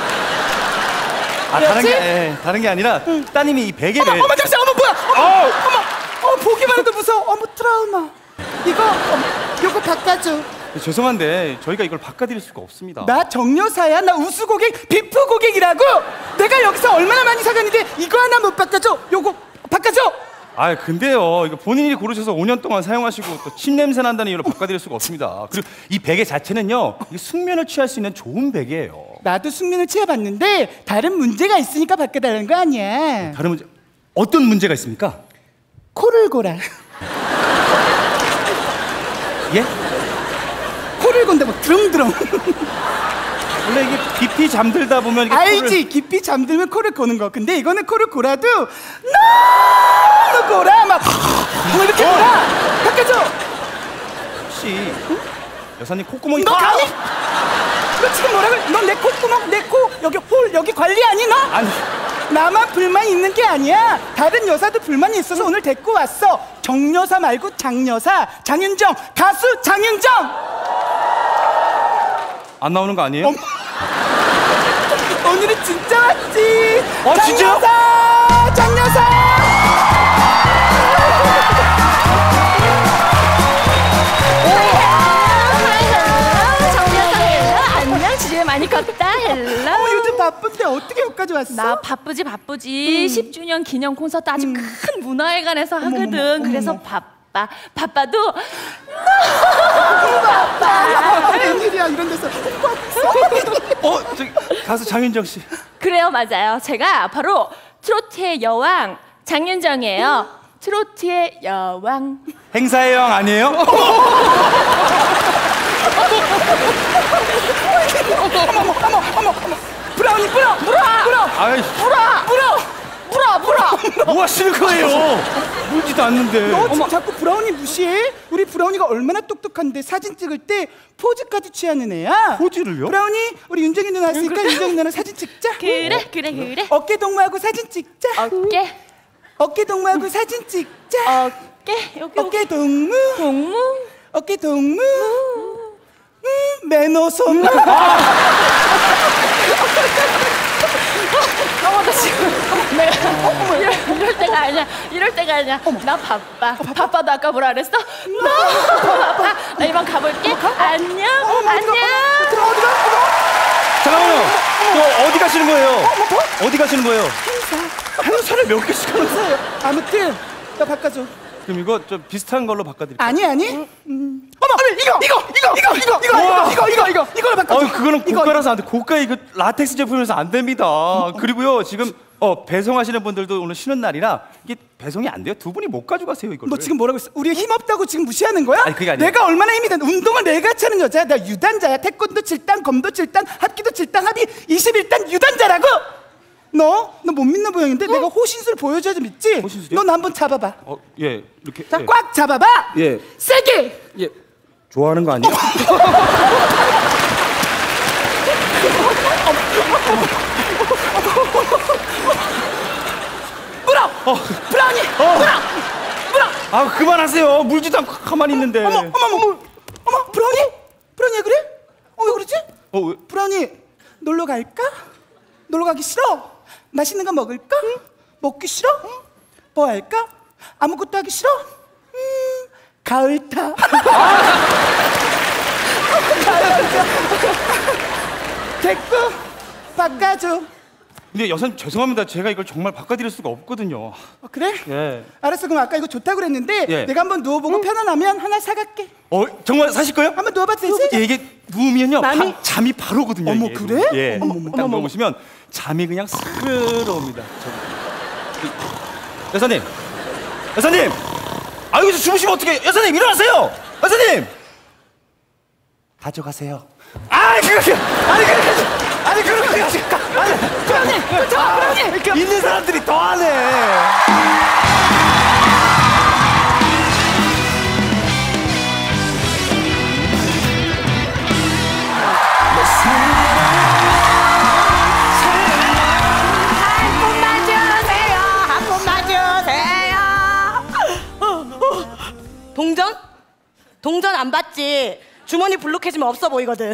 아, 다른 게, 그렇지? 예, 다른 게 아니라 따님이 이 베개를. 어머 어머 잠시 어머 뭐야 어머 어머 어 보기만 해도 무서워. 어머 트라우마. 이거 어머, 요거 바꿔줘. 죄송한데 저희가 이걸 바꿔드릴 수가 없습니다. 나 정여사야. 나 우수 고객 비프 고객이라고. 내가 여기서 얼마나 많이 사갔는데 이거 하나 못 바꿔줘. 요거 바꿔줘. 아, 근데요, 이거 본인이 고르셔서 오 년 동안 사용하시고 또 침 냄새 난다는 이유로 바꿔드릴 수가 없습니다. 그리고 이 베개 자체는요, 이게 숙면을 취할 수 있는 좋은 베개예요. 나도 숙면을 취해봤는데 다른 문제가 있으니까 바꿔달라는 거 아니야. 다른 문제, 어떤 문제가 있습니까? 코를 골아. 예? 코를 곤다 뭐 드렁드렁. 원래 이게 깊이 잠들다 보면 이게 알지? 코를... 깊이 잠들면 코를 고는 거. 근데 이거는 코를 골아도 너무 골아 막 뭐 이렇게 어. 골아. 바꿔줘. 혹시 응? 여사님 콧구멍이 너 감히? 너 지금 뭐라고? 너 내 콧구멍, 내 코 여기 홀 여기 관리하니 너? 아니. 나만 불만 있는 게 아니야. 다른 여사도 불만이 있어서 오늘 데리고 왔어. 정여사 말고 장여사, 장윤정, 가수 장윤정. 안 나오는 거 아니에요? 오늘은 진짜 왔지. 어, 진짜요? 장여사, 장여사. 안녕, 주제 많이 컸다. 헬로. 어, 요즘 바쁜데 어떻게 여기까지 왔어? 나 바쁘지 바쁘지. 음. 십 주년 기념 콘서트 아주 음. 큰 문화회관에서 어머, 하거든. 어머, 어머, 그래서 어머. 바빠. 바빠도 너무 바빠. 웬일이야 이런 데서. 어, 저기 가수 장윤정 씨. 그래요, 맞아요. 제가 바로 트로트의 여왕 장윤정이에요. 트로트의 여왕. 행사의 여왕 아니에요? 어머 어머 어머 어머 브라우니 불어 불어 불어 아이, 불어 불어 불어 불어. 뭐 하시는 거예요? 물지도 않는데. 너 지금 자꾸 브라우니 무시해? 우리 브라우니가 얼마나 똑똑한데 사진 찍을 때 포즈까지 취하는 애야. 포즈를요? 브라우니 우리 윤정이 누나 왔으니까 윤정이 누나 사진 찍자. 그래 그래 그래. 어깨 동무하고 사진 찍자. 어깨 어깨 동무하고 사진 찍자. 어깨 여기 어깨 동무 동무 어깨 동무 음, 매너손. 어머 나 지금 내가 이럴, 이럴 때가 아니야. 이럴 때가 아니야. 나 바빠. 바빠도 아까 뭐라 그랬어? 너무 바빠. 나 이만 가볼게. 안녕. 안녕. 잠깐만요. 또 어디 가시는 거예요? 어디 가시는 거예요? 행사. 행사를 몇 개씩 하는 거예요? 아무튼 나 바꿔줘. 그럼 이거 좀 비슷한 걸로 바꿔드릴게요. 아니 아니. 음. 어머 이거 이거 이거 이거 이거 이거 이거 이거 이거 이거 이걸 바꿔줘. 어, 그거는 고가라서 안 돼. 고가 이거 라텍스 제품이라서 안 됩니다. 그리고요 지금 어 배송하시는 분들도 오늘 쉬는 날이라 이게 배송이 안 돼요. 두 분이 못 가져가세요 이걸. 너 지금 뭐라고 했어? 우리 힘 없다고 지금 무시하는 거야? 아니, 그게 아니에요. 내가 얼마나 힘이 든 운동을 내가 차는 여자야. 나 유단자야. 태권도 칠 단, 검도 칠 단, 합기도 칠 단, 합이 이십일 단 유단자라고. 너? 너 못 믿는 모양인데 내가 호신술 보여줘야지 믿지? 호신술이요? 넌 한번 잡아봐. 어, 예 이렇게. 자, 예. 꽉 잡아봐. 예. 세게. 예. 좋아하는 거 아니에요? 물어. 어. 브라우니. 어. 물어. 물어. 아 그만하세요. 물지도 않고 가만히 있는데. 어머, 어머, 어머, 어머, 브라우니? 브라우니 왜 그래? 어, 왜 그러지? 어, 왜? 브라우니, 놀러 갈까? 놀러 가기 싫어? 맛있는 거 먹을까? 응? 먹기 싫어? 응? 뭐 할까? 아무것도 하기 싫어? 음, 가을타. 됐고, 바꿔줘. 근데 여사님 죄송합니다. 제가 이걸 정말 바꿔드릴 수가 없거든요. 어, 그래? 예. 알았어. 그럼 아까 이거 좋다고 그랬는데 예. 내가 한번 누워보고 편안하면 하나 사갈게. 어 정말 사실 거예요? 한번 누워봐도 되지? 예, 이게 누우면요 바, 마음이- 잠이 바로 오거든요. 어머, 이게. 그래? 예. 어머, 어머, 딱 어머. 누워보시면 잠이 그냥 스르러옵니다. 저기. 여사님, 여사님, 아 여기서 주무시면 어떡해? 여사님 일어나세요. 여사님, 가져가세요. 아 그거 아니 그거 아니 그거 아니 브라우니, 브라우니, 브라우니. 있는 사람들이 더 하네. 동전? 동전 안 받지. 주머니 블록해지면 없어 보이거든.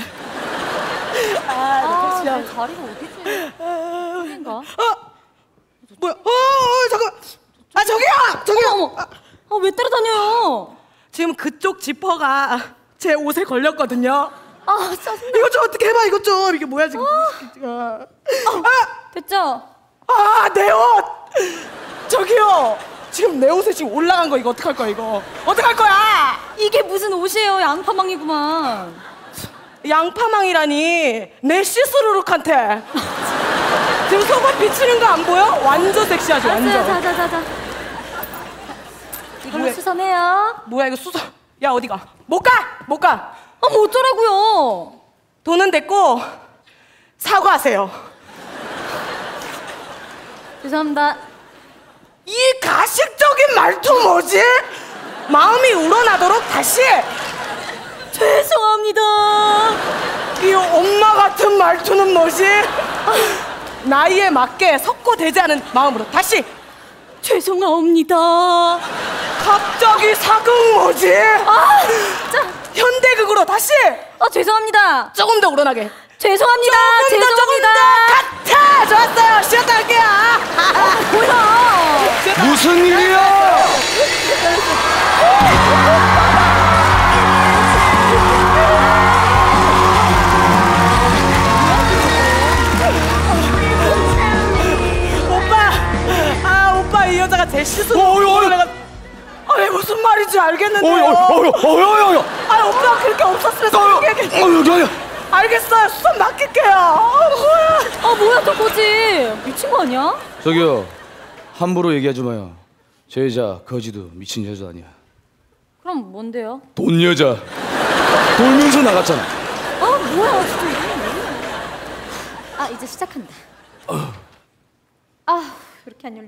아, 내 자리가 어디지? 어딘가? 어? 뭐야? 어, 어, 잠깐. 아, 저기요! 저기요! 어머, 어머. 아, 왜 따라다녀요? 지금 그쪽 지퍼가 제 옷에 걸렸거든요. 아, 짜증나. 이거 좀 어떻게 해봐, 이거 좀. 이게 뭐야, 지금. 아, 아! 됐죠? 아, 내 옷! 저기요! 지금 내 옷에 지금 올라간 거 이거 어떡할 거야, 이거. 어떡할 거야! 이게 무슨 옷이에요? 양파망이구만. 양파망이라니. 내 시스루룩한테. 지금 속옷 비치는 거 안 보여? 완전 섹시하지, 완전. 자, 자, 자, 자. 이걸로 뭐야? 수선해요. 뭐야, 이거 수선. 야, 어디 가? 못 가! 못 가! 어머, 어쩌라고요? 돈은 됐고 사과하세요. 죄송합니다. 이 가식적인 말투 뭐지? 마음이 우러나도록 다시. 죄송합니다. 이 엄마 같은 말투는 뭐지? 나이에 맞게 석고되지 않은 마음으로 다시. 죄송합니다. 갑자기 사극 뭐지? 아, 진짜. 현대극으로 다시. 아, 죄송합니다. 조금 더 우러나게. 죄송합니다. 조금 더, 죄송합니다. 조금 더. 가타. 좋았어요. 쉬었다 할게요. 아, 뭐야? 무슨 일이야? 오빠. 아, 오빠 이 여자가 제 시선. 어이, 내가. 아니 무슨 말인지 알겠는데요. 어이, 어이, 어이, 어이, 어이. 아, 오빠 그렇게 없었으면 얘기해. 어이, 어이. 알겠어요. 수선 맡길게요. 아, 뭐야? 아, 뭐야, 저 거지? 미친 거 아니야? 저기요, 함부로 얘기하지 마요. 제 여자 거지도 미친 여자 아니야. 그럼 뭔데요? 돈 여자. 돌면서 나갔잖아. 아, 뭐야, 진짜 이게 뭐야? 아, 이제 시작한다. 어. 아, 이렇게 안 열려.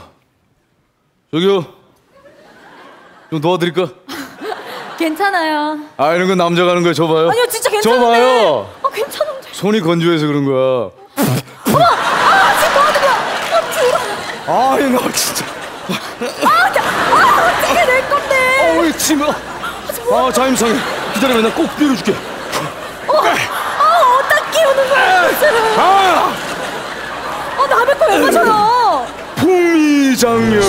저기요, 좀 도와드릴까? 괜찮아요. 아, 이런 건 남자가 하는 거야. 줘봐요. 아니요, 진짜 괜찮은데. 줘봐요. 아, 괜찮은데. 손이 건조해서 그런 거야. 어머! 아, 지금 뭐 하는 거야? 아, 들어. 아, 나 진짜. 아, 나, 아, 어떻게 낼 건데? 어이, 지금. 아, 자임상해. 기다려, 나 꼭 때려줄게. 어, 아, 어디다 끼우는 거야, 옷을. 아! 아, 남의 거 왜 마셔요? 풍미장렬.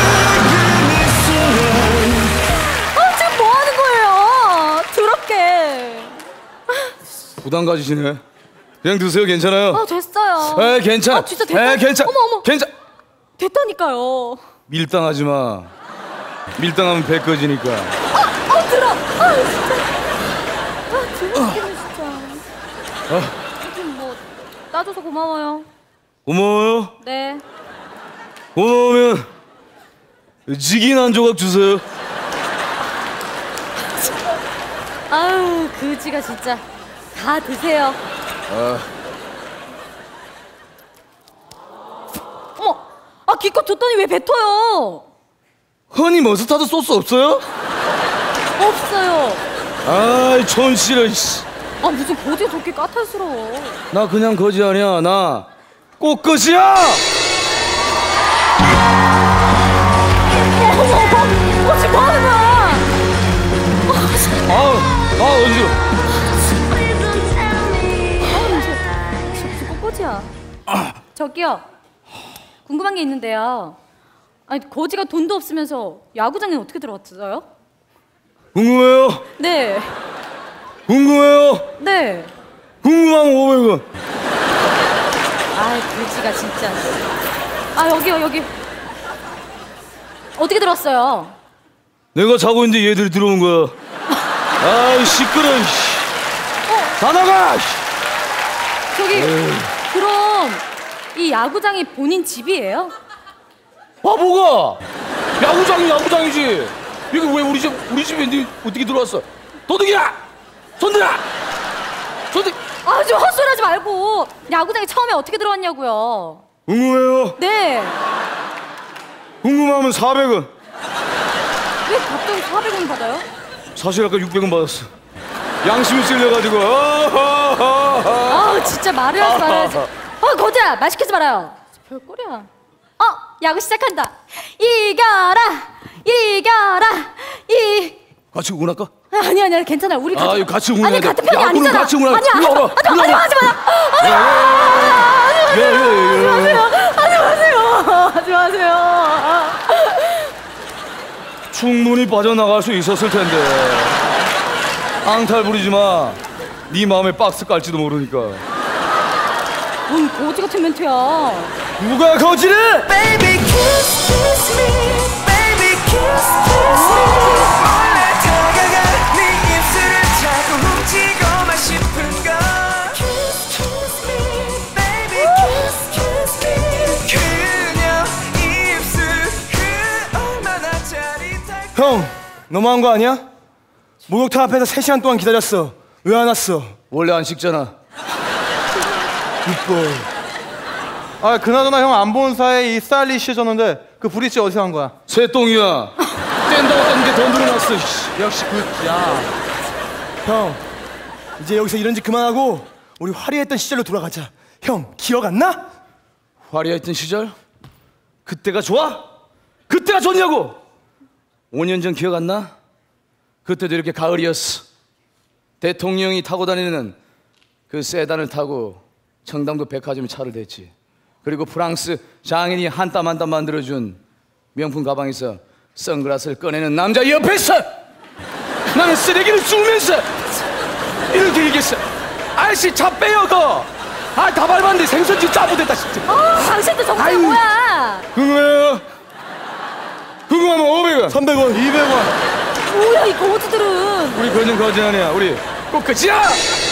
아, 지금 뭐 하는 거예요? 더럽게. 부담 가지시네. 그냥 드세요. 괜찮아요. 아, 됐어요. 에, 괜찮아. 아, 진짜 됐다. 에, 괜찮아. 어머, 어머. 괜찮아. 됐다니까요. 밀당하지 마. 밀당하면 배 꺼지니까. 아, 아, 들어. 아, 진짜. 아, 더럽기는 진짜. 아, 하여튼 뭐 따줘서 고마워요. 고마워요. 네. 고마우면 지긴 한 조각 주세요. 아유, 그지가 진짜. 다 드세요. 아, 어머, 아, 기껏 줬더니 왜 뱉어요? 허니 머스타드 소스 없어요? 없어요. 아이, 전 싫어. 씨. 아, 무슨 거지가 저렇게 까탈스러워. 나 그냥 거지 아니야. 나 꽃것이야. 어머, 어머, 어, 지금 뭐 하는 거야? 아우, 아, 어지러워. 아, 저, 저 꽃꽂이야. 저기요, 궁금한 게 있는데요. 아니, 거지가 돈도 없으면서 야구장에 어떻게 들어갔어요? 궁금해요? 네. 궁금해요? 네. 궁금하면 오백 원. 아이, 그지가 진짜. 아, 여기요, 여기. 어떻게 들었어요? 내가 자고 있는데 얘들이 들어온 거야. 아이, 시끄러. 어? 다 나가. 저기, 에이. 그럼 이 야구장이 본인 집이에요? 바보가. 야구장이 야구장이지. 여기 왜 우리 집 우리 집에 니 어떻게 들어왔어? 도둑이야. 손들어. 손들. 아, 좀 헛소리 하지 말고 야구장에 처음에 어떻게 들어왔냐고요. 궁금해요? 네. 궁금하면 사백 원. 왜 갑자기 사백 원 받아요? 사실 아까 육백 원 받았어. 양심이 쓸려가지고. 아, 진짜 말을 하지 말아야지. 어, 거지야, 말 시키지 말아요. 별꼴이야. 어, 야구 시작한다. 이겨라, 이겨라, 이. 같이 응원할까? 아니 아니 괜찮아. 우리 같이. 아, 이거 같이 응원해야 아니, 돼. 같은 편이 야구는 아니잖아. 같이 응원해. 아니야. 일로 와봐. 하지 마. 일로 하지 와봐. 마. 하지 마세요. 하지 마세요. 충분히 빠져나갈 수 있었을 텐데. 앙탈 부리지 마. 네 마음에 박스 깔지도 모르니까. 뭔 거지 같은 멘트야. 누가 거지를? Baby kiss kiss me, baby kiss kiss me. 몰래 다가가 네 입술을 자꾸 훔치고만 싶은걸. Kiss kiss me, baby kiss kiss me. 그녀 입술 그 얼마나 짜릿할까. 형, 너무한 거 아니야? 목욕탕 앞에서 세 시간 동안 기다렸어. 왜 안 왔어? 원래 안 씻잖아. 이뻐. 아 그나저나 형 안 본 사이에 이 스타일리시해졌는데 그 브릿지 어디서 한 거야? 새똥이야. 뗀다고 뗀 게 더 늘어났어. 역시 굿야. 형 이제 여기서 이런 짓 그만하고 우리 화려했던 시절로 돌아가자. 형 기억 안 나? 화려했던 시절? 그때가 좋아? 그때가 좋냐고? 오 년 전 기억 안 나? 그때도 이렇게 가을이었어. 대통령이 타고 다니는 그 세단을 타고 청담도 백화점에 차를 댔지. 그리고 프랑스 장인이 한 땀 한 땀 만들어준 명품 가방에서 선글라스를 꺼내는 남자 옆에서 나는 쓰레기를 쑤면서 이렇게 얘기했어. 아저씨 차 빼요 거. 아 다 밟았는데 생선지 짜부됐다 진짜. 어, 당신도 정말 뭐야? 궁금해요? 궁금하면 오백 원 삼백 원 이백 원. 뭐야 이 거지들은. 우리 거진 거진 아니야. 우리 꼭 끝이야.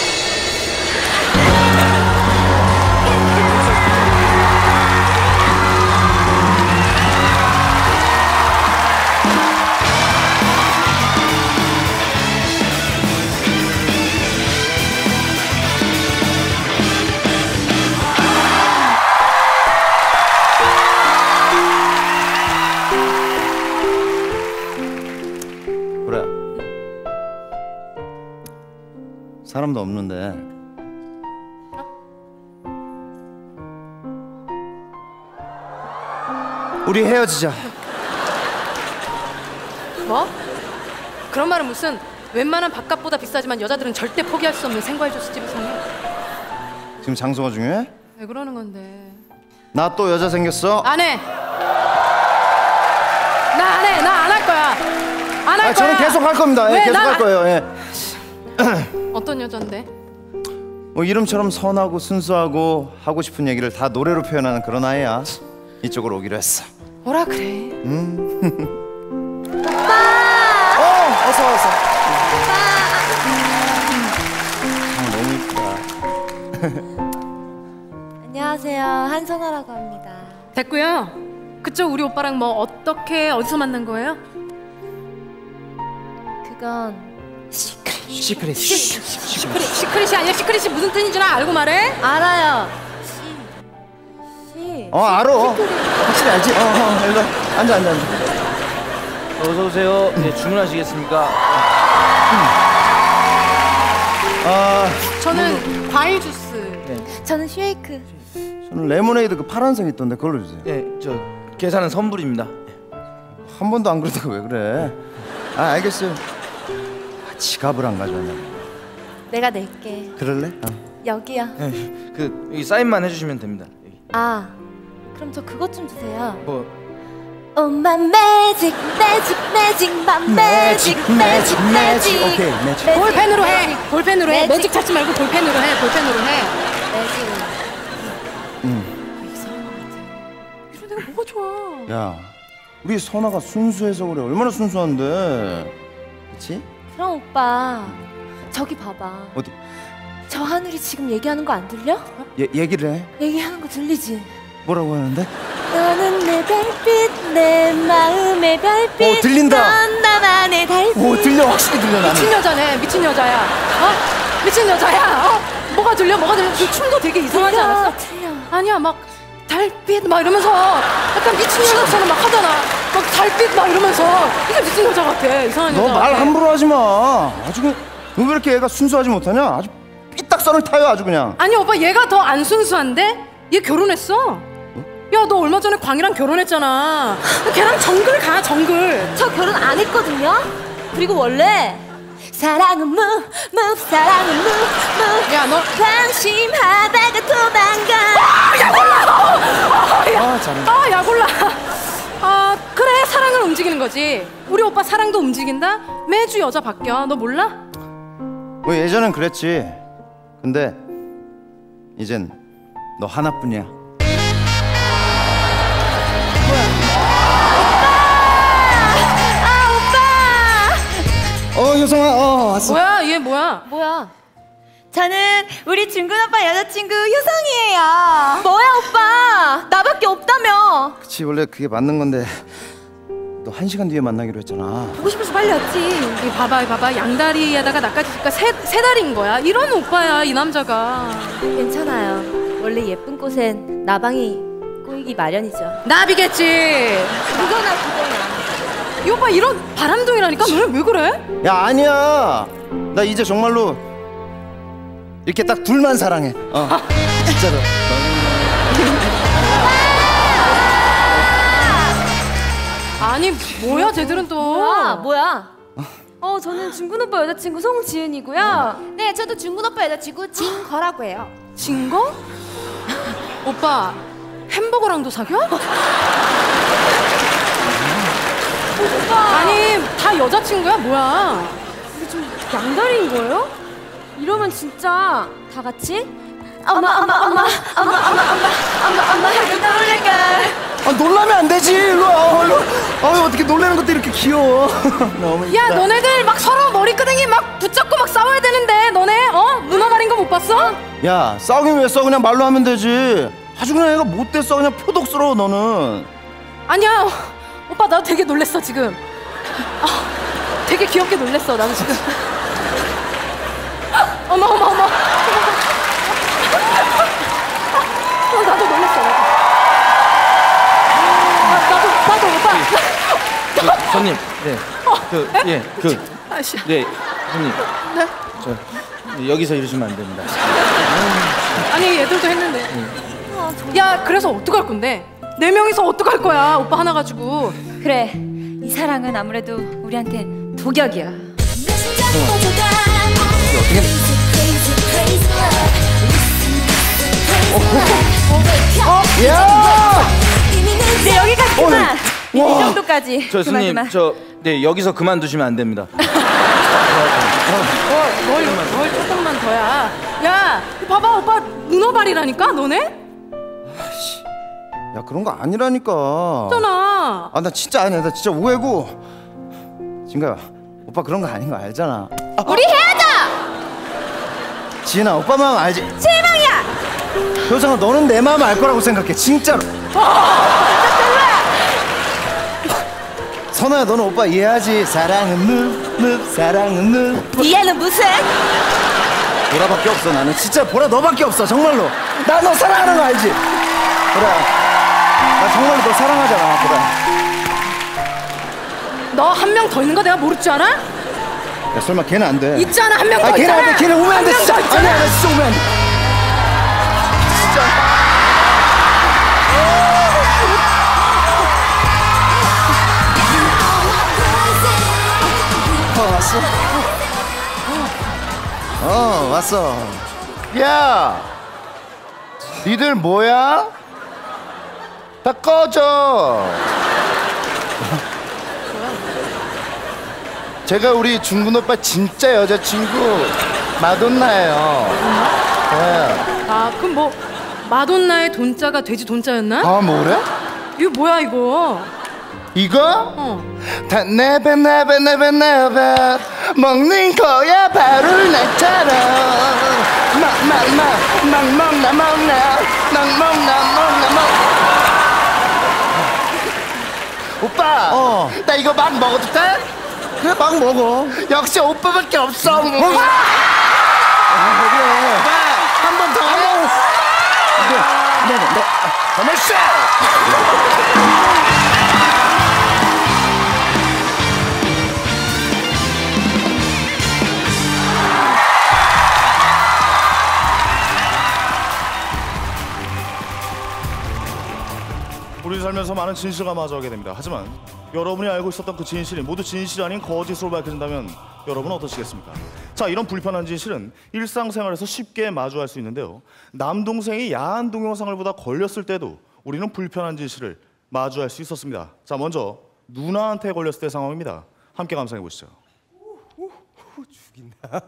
사람도 없는데 우리 헤어지자. 뭐? 그런 말은 무슨 웬만한 밥값보다 비싸지만 여자들은 절대 포기할 수 없는 생과일조스 집에서 해. 지금 장소가 중요해? 왜 그러는 건데? 나 또 여자 생겼어? 안 해. 나 안 해. 나 안 할 거야. 안 할 아, 거야. 저는 계속 할 겁니다. 예, 왜? 계속 난 할 안- 거예요. 예. 어떤 여잔데? 뭐 이름처럼 선하고 순수하고 하고 싶은 얘기를 다 노래로 표현하는 그런 아이야. 이쪽으로 오기로 했어. 뭐라 그래? 음. 어 어서 어서. 아, 너무 이쁘다. 안녕하세요. 한선아라고 합니다. 됐고요. 그쪽 우리 오빠랑 뭐 어떻게 어디서 만난 거예요? 그건 시크릿. 시크릿. 시크릿이 아니야. 시크릿이 무슨 뜻인지 나 알고 말해? 알아요. 시. 어 알아. 확실히 알지? 어, 어 일로 앉아 앉아 앉아. 어서 오세요. 네, 주문하시겠습니까? 아 저는 과일 주스. 저는 쉐이크. 저는 레모네이드 그 파란색 있던데 그걸로 주세요. 네, 저 계산은 선불입니다. 한 번도 안 그러다가 왜 그래? 아 알겠어요. 아, 지갑을 안 가져왔냐? 내가 낼게. 그럴래? 어. 여기요. 네, 그 여기 사인만 해주시면 됩니다. 여기. 아, 그럼 저 그것 좀 주세요. 뭐 Oh my magic, magic, magic, my magic, magic, magic. 오케이 매직. 볼펜으로 해. 볼펜으로 해. 매직 찾지 말고 볼펜으로 해. 볼펜으로 해. 매직. 이런 내가 뭐가 좋아? 야, 우리 선아가 순수해서 그래. 얼마나 순수한데, 그렇지? 그럼 오빠 저기 봐봐. 어디? 저 하늘이 지금 얘기하는 거 안 들려? 얘 얘기를 해. 얘기하는 거 들리지? 뭐라고 하는데? 너는 내 별빛, 내 마음의 별빛. 오, 들린다. 넌 나만의 달빛. 오 들려, 확실히 들려 나는. 미친 여자네. 미친 여자야. 어? 미친 여자야. 어? 뭐가 들려? 뭐가 들려? 그 춤도 되게 이상하지 들려, 않았어? 들려. 아니야 막 달빛 막 이러면서 약간 미친 여자처럼 막 하잖아. 막 달빛 막 이러면서 이게 미친 여자 같아. 이상한 여자. 너 말 같아. 함부로 하지 마. 아주 그냥 너 왜 이렇게 애가 순수하지 못하냐? 아주 삐딱선을 타요 아주 그냥. 아니 오빠 얘가 더 안 순수한데? 얘 결혼했어. 야 너 얼마 전에 광이랑 결혼했잖아. 걔랑 정글 가 정글. 저 결혼 안 했거든요. 그리고 원래 사랑은 move, move, 사랑은 move, move. 야 너 방심하다가 도망가. 아, 야 골라. 아, 야, 아, 잘해. 아, 야 골라. 아 그래 사랑을 움직이는 거지. 우리 오빠 사랑도 움직인다. 매주 여자 바뀌어. 너 몰라? 뭐 예전엔 그랬지. 근데 이젠 너 하나뿐이야. 어 효성아, 어 왔어. 뭐야 얘 뭐야? 뭐야? 저는 우리 준근 오빠 여자친구 효성이에요. 뭐야 오빠? 나밖에 없다며. 그치 원래 그게 맞는 건데 너 한 시간 뒤에 만나기로 했잖아. 보고 싶어서 빨리 왔지. 이 봐봐 이 봐봐 양다리에다가 나까지 니까 세, 세 다리인 거야. 이런 오빠야 이 남자가. 괜찮아요. 원래 예쁜 꽃엔 나방이 꼬이기 마련이죠. 나비겠지. 그거나 그거나. 이 오빠 이런 바람둥이라니까. 너네 왜 그래? 야 아니야. 나 이제 정말로 이렇게 딱 둘만 사랑해. 어 진짜로. 아니 뭐야 쟤들은 또. 뭐야 뭐야? 어 저는 중근 오빠 여자친구 송지은이고요. 네 저도 중근 오빠 여자친구 진거라고 해요. 진거? 오빠 햄버거랑도 사겨? 오빠. 아니 다 여자친구야 뭐야? 이게 좀 양다리인 거예요? 이러면 진짜 다 같이 엄마 엄마 엄마 엄마 엄마 엄마 엄마 엄마 하고 떠올릴까? 아 놀라면 안 되지. 일로 와. 일로. 아 어떻게 놀라는 것도 이렇게 귀여워. 너무 이쁘다. 야 너네들 막 서로 머리끄댕이 막 붙잡고 막 싸워야 되는데 너네 어? 문어 가린 거 못 봤어? 야 싸우긴 왜 싸워. 그냥 말로 하면 되지. 아주 그냥 애가 못됐어. 그냥 표독스러워 너는. 아니야 오빠 나 되게 놀랬어 지금. 아, 되게 귀엽게 놀랬어 나는 지금. 어머 어머 어머. 어, 나도 놀랬어 나도. 나, 나도 나도 오빠. 그, 손님, 네, 그, 예, 그, 아씨. 네, 손님, 네? 저 여기서 이러시면 안 됩니다. 아니 얘들도 했는데. 야 그래서 어떡할 건데? 네 명이서 어떡할 거야 오빠 하나 가지고. 그래 이 사랑은 아무래도 우리한테 독약이야. 야! 네 여기까지 그만. 이 와. 정도까지. 저 그만 손님, 그만. 저, 네, 여기서 그만두시면 안 됩니다. 뭘, 뭘 조금만 더야. 야 봐봐 오빠 문어발이라니까 너네? 야 그런 거 아니라니까. 있잖아. 아 나 진짜 아니야. 나 진짜 오해고. 진가야 오빠 그런 거 아닌 거 알잖아. 아, 우리 헤어져. 지은아 오빠 마음 알지? 실망이야. 효정아 너는 내 마음 알 거라고 생각해 진짜로. 선아야 너는 오빠 이해하지? 사랑은 늪, 사랑은 늪. 이해는 무슨? 보라밖에 없어. 나는 진짜 보라 너밖에 없어 정말로. 나 너 사랑하는 거 알지? 보라 나 정말로 너 사랑하잖아 보라. 너 한 명 더 있는 거 내가 모를 줄 알아? 야 설마 걔는 안 돼. 있잖아 한 명 더 아, 걔는 있잖아. 안 돼. 걔는 오면 안 돼. 한 진짜. 명 더 있잖아. 아니야, 아니야, 진짜 오면 안 돼. 진짜. 어, 왔어? 어, 왔어. 야, 니들 뭐야? 다 꺼져. 제가 우리 중근 오빠 진짜 여자친구 마돈나예요. 네. 아 그럼 뭐 마돈나의 돈자가 돼지 돈자였나? 아 뭐래? 이거 뭐야 이거? 이거? 어. 다 내배 내배 내배 내배 먹는 거야 바로 나처럼 막막막 막 먹나 먹나 막 먹나 먹나 먹 오빠 어. 나 이거 막 먹어도 돼? 그래 막 먹어. 역시 오빠밖에 없어. 아, 그래. 한 번 더. 네, 네, 네. 가만있어. 우리 살면서 많은 진실과 마주하게 됩니다. 하지만 여러분이 알고 있었던 그 진실이 모두 진실이 아닌 거짓으로 밝혀진다면 여러분은 어떠시겠습니까? 자, 이런 불편한 진실은 일상생활에서 쉽게 마주할 수 있는데요. 남동생이 야한 동영상을 보다 걸렸을 때도 우리는 불편한 진실을 마주할 수 있었습니다. 자, 먼저 누나한테 걸렸을 때 상황입니다. 함께 감상해 보시죠. 죽인다.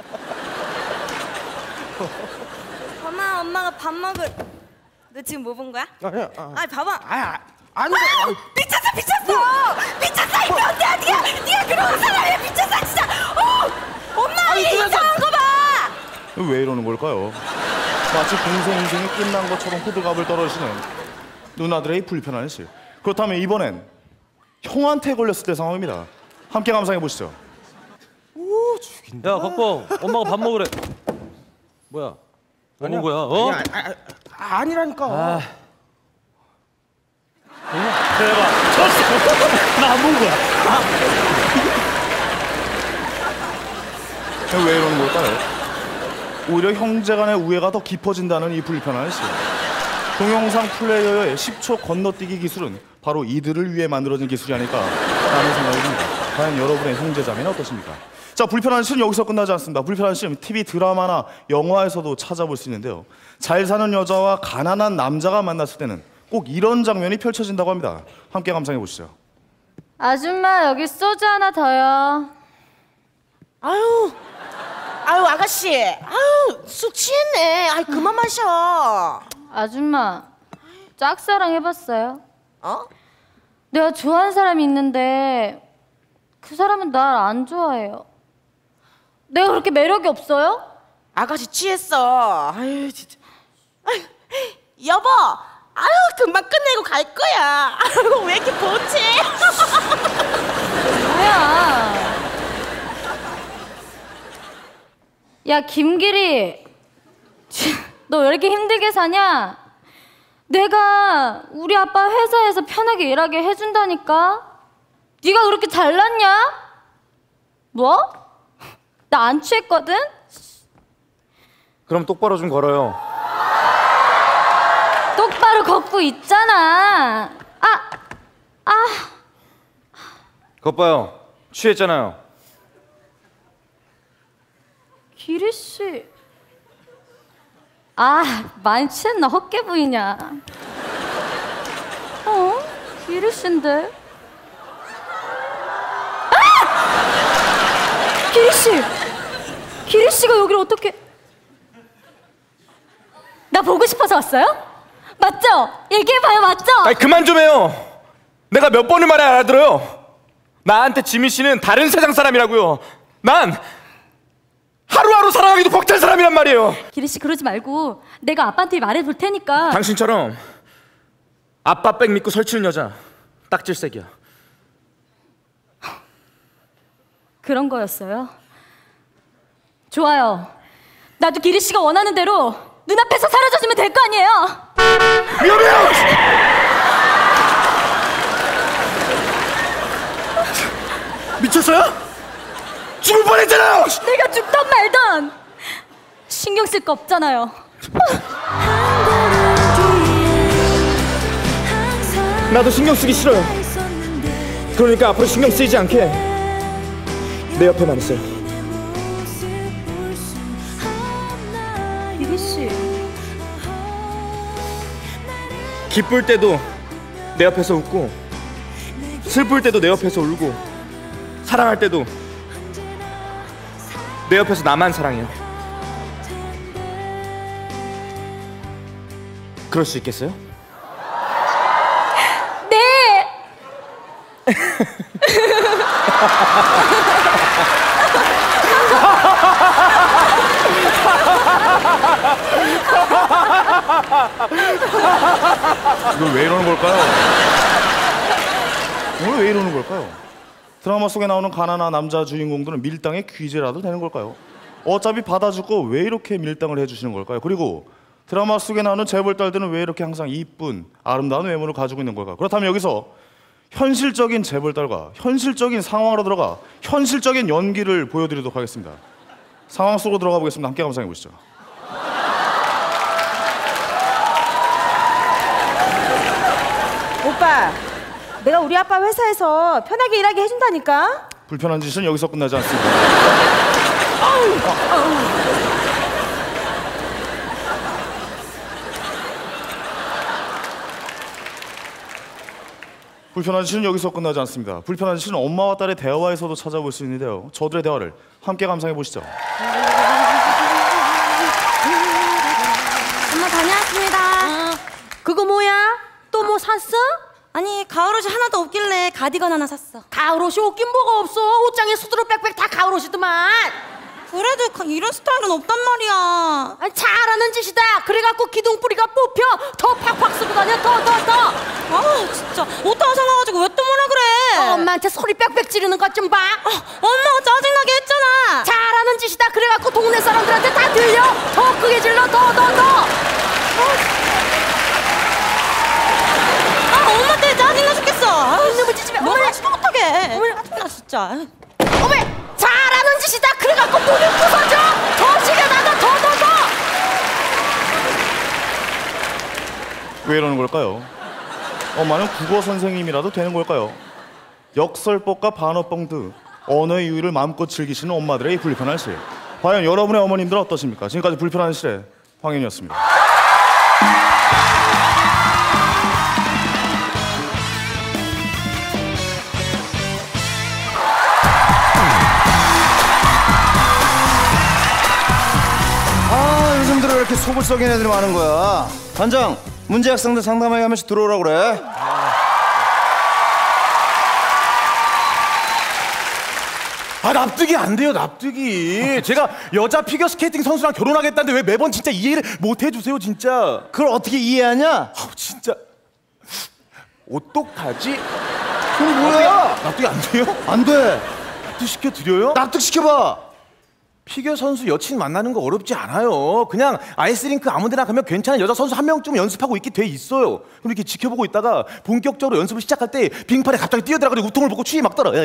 엄마, 엄마가 밥 먹을. 너 지금 뭐 본 거야? 아니야. 아. 아니 봐봐. 아야. 아니. 아, 미쳤어, 미쳤어, 미쳤어 이 병태야. 네가, 네가 그런 사람이야. 미쳤어 진짜. 어, 엄마 이 이상한 거 봐. 왜 이러는 걸까요? 마치 동생 인생이 끝난 것처럼 호들갑을 떨어지는 누나들의 불편한 실. 그렇다면 이번엔 형한테 걸렸을 때 상황입니다. 함께 감상해 보시죠. 오 죽인다. 야 박봉, 엄마가 밥 먹으래. 뭐야? 뭐 먹은 거야? 어? 아니, 아니, 아니라니까. 아. 대박. 졌어. 나 안 본 거야. 왜 이러는 걸까요? 오히려 형제 간의 우애가 더 깊어진다는 이 불편한 시. 동영상 플레이어의 십 초 건너뛰기 기술은 바로 이들을 위해 만들어진 기술이 아닐까라는 생각이 듭니다. 과연 여러분의 형제자매는 어떠십니까? 자, 불편한 시는 여기서 끝나지 않습니다. 불편한 시는 티비 드라마나 영화에서도 찾아볼 수 있는데요. 잘 사는 여자와 가난한 남자가 만났을 때는 꼭 이런 장면이 펼쳐진다고 합니다. 함께 감상해 보시죠. 아줌마 여기 소주 하나 더요. 아유, 아유 아가씨, 아유 술 취했네. 아유 그만 마셔. 아줌마 짝사랑 해봤어요? 어? 내가 좋아하는 사람이 있는데 그 사람은 날 안 좋아해요. 내가 그렇게 매력이 없어요? 아가씨 취했어. 아유 진짜. 아유, 여보, 아유 금방 끝내고 갈 거야. 아유 왜 이렇게 보지? 뭐야? 야 김길이, 너 왜 이렇게 힘들게 사냐? 내가 우리 아빠 회사에서 편하게 일하게 해준다니까? 네가 그렇게 잘났냐? 뭐? 나 안 취했거든? 그럼 똑바로 좀 걸어요. 똑바로 걷고 있잖아. 아! 아! 그것 봐요. 취했잖아요. 기리씨. 아, 많이 취했나? 헛개 보이냐? 어? 기리씨인데? 아! 기리씨! 기리씨가 여기를 어떻게... 나 보고 싶어서 왔어요? 맞죠? 얘기해봐요, 맞죠? 아니 그만 좀 해요. 내가 몇 번을 말해 알아들어요. 나한테 지민 씨는 다른 세상 사람이라고요. 난 하루하루 살아가기도 벅찬 사람이란 말이에요. 기리씨 그러지 말고 내가 아빠한테 말해볼 테니까. 당신처럼 아빠 백 믿고 설치는 여자 딱 질색이야. 그런 거였어요? 좋아요. 나도 기리씨가 원하는 대로 눈앞에서 사라져주면 될 거 아니에요? 위험해요! 미쳤어요? 죽을 뻔했잖아요! 내가 죽던 말던 신경 쓸 거 없잖아요. 나도 신경 쓰기 싫어요. 그러니까 앞으로 신경 쓰이지 않게 내 옆에만 있어요. 기리씨. 기쁠 때도 내 옆에서 웃고 슬플 때도 내 옆에서 울고 사랑할 때도 내 옆에서 나만 사랑해요. 그럴 수 있겠어요? 네! 이걸 왜 이러는 걸까요? 오늘 왜 이러는 걸까요? 드라마 속에 나오는 가난한 남자 주인공들은 밀당의 귀재라도 되는 걸까요? 어차피 받아주고 왜 이렇게 밀당을 해주시는 걸까요? 그리고 드라마 속에 나오는 재벌딸들은 왜 이렇게 항상 이쁜 아름다운 외모를 가지고 있는 걸까요? 그렇다면 여기서 현실적인 재벌딸과 현실적인 상황으로 들어가 현실적인 연기를 보여드리도록 하겠습니다. 상황 속으로 들어가 보겠습니다. 함께 감상해 보시죠. 오빠, 내가 우리 아빠 회사에서 편하게 일하게 해준다니까? 불편한 짓은 여기서 끝나지 않습니다. 아우, 아우. 불편한 짓은 여기서 끝나지 않습니다. 불편한 짓은 엄마와 딸의 대화에서도 찾아볼 수 있는데요. 저들의 대화를 함께 감상해 보시죠. 엄마 다녀왔습니다. 어, 그거 뭐야? 또 뭐 샀어? 아니 가을옷이 하나도 없길래 가디건 하나 샀어. 가을옷이 없긴 뭐가 없어. 옷장에 수두룩 빽빽 다 가을옷이더만. 그래도 이런 스타일은 없단 말이야. 아, 잘하는 짓이다. 그래갖고 기둥뿌리가 뽑혀. 더 팍팍 쓰고 다녀. 더 더 더. 아 진짜 옷 다 사놔가지고 왜 또 뭐라 그래. 어, 엄마한테 소리 빽빽 지르는 것 좀 봐. 어, 엄마가 짜증나게 했잖아. 잘하는 짓이다. 그래갖고 동네 사람들한테 다 들려. 더 크게 질러. 더 더 더. 어. 진짜. 어메, 잘하는 짓이다. 그래갖고 눈이 부서져. 더 시켜놔, 더, 더, 더. 왜 이러는 걸까요? 엄마는 국어 선생님이라도 되는 걸까요? 역설법과 반어법 등 언어의 유희를 마음껏 즐기시는 엄마들의 이 불편한 실. 과연 여러분의 어머님들은 어떠십니까? 지금까지 불편한 실의 황현이었습니다. 아, 요즘 들어 이렇게 속을 썩인 애들이 많은 거야. 반장, 문제 학생들 상담하게 한 번씩 들어오라고 그래. 아, 납득이 안 돼요, 납득이. 제가 여자 피겨 스케이팅 선수랑 결혼하겠다는데 왜 매번 진짜 이해를 못 해주세요, 진짜. 그걸 어떻게 이해하냐? 아, 진짜. 어떡하지? 그게 뭐야? 납득이 안 돼요? 안 돼. 납득시켜 드려요? 납득시켜봐. 피겨 선수 여친 만나는 거 어렵지 않아요. 그냥 아이스링크 아무데나 가면 괜찮은 여자 선수 한 명쯤 연습하고 있게 돼 있어요. 그럼 이렇게 지켜보고 있다가 본격적으로 연습을 시작할 때 빙판에 갑자기 뛰어들어가지고 우통을 보고 추위 막 떨어.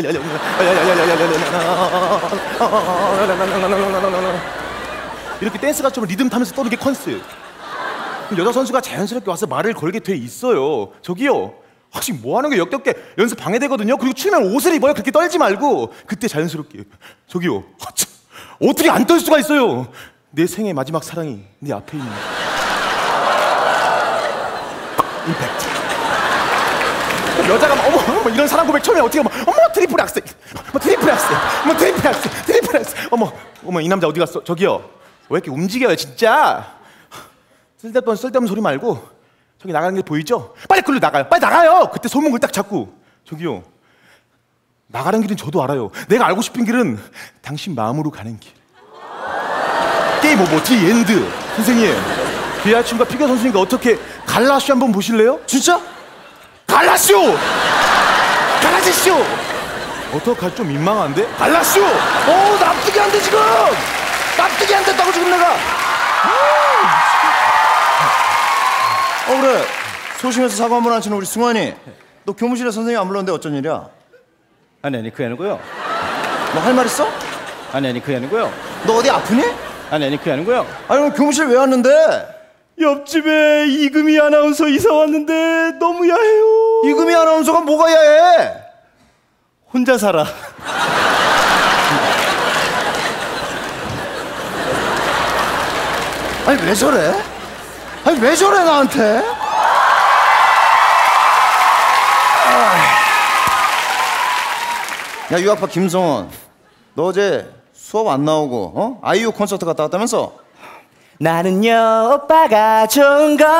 이렇게 댄스가 좀 리듬 타면서 떠는 게 컨셉. 여자 선수가 자연스럽게 와서 말을 걸게 돼 있어요. 저기요, 혹시 뭐 하는 게 역겹게 연습 방해되거든요. 그리고 추우면 옷을 입어요. 그렇게 떨지 말고. 그때 자연스럽게. 저기요, 어떻게 안 떨 수가 있어요? 내 생의 마지막 사랑이 네 앞에 있는 임팩트. 여자가 막, 어머 어머 이런 사랑 고백 처음에 어떻게 막 어머 트리플 악셀, 뭐 트리플 악셀, 뭐 트리플 악셀, 트리플 악셀. 어머 어머 이 남자 어디 갔어? 저기요, 왜 이렇게 움직여요 진짜? 쓸데없는 쓸데없는 소리 말고 저기 나가는 게 보이죠? 빨리 글로 나가요. 빨리 나가요. 그때 손목을 딱 잡고. 저기요, 나가는 길은 저도 알아요. 내가 알고 싶은 길은 당신 마음으로 가는 길. 게임 오버 디 엔드. 선생님, 그 여자친구가 피겨 선수니까 어떻게 갈라쇼 한번 보실래요? 진짜? 갈라쇼! 갈라지쇼! 어떡할, 좀 민망한데? 갈라쇼! 어, 납득이 안 돼 지금. 납득이 안 됐다고 지금 내가. 어, 그래, 소심해서 사과 한번 안 치는 우리 승환이, 너 교무실에 선생님 안 불렀는데 어쩐 일이야? 아니 아니 그게 아니고요. 너 할 말 있어? 아니 아니 그게 아니고요. 너 어디 아프니? 아니 아니 그게 아니고요. 아니 그럼 교무실 왜 왔는데? 옆집에 이금희 아나운서 이사 왔는데 너무 야해요. 이금희 아나운서가 뭐가 야해? 혼자 살아. 아니 왜 저래? 아니 왜 저래 나한테? 야, 유아파 김성원, 너 어제 수업 안 나오고 어? 아이유 콘서트 갔다 왔다면서? 나는요 오빠가 좋은 걸.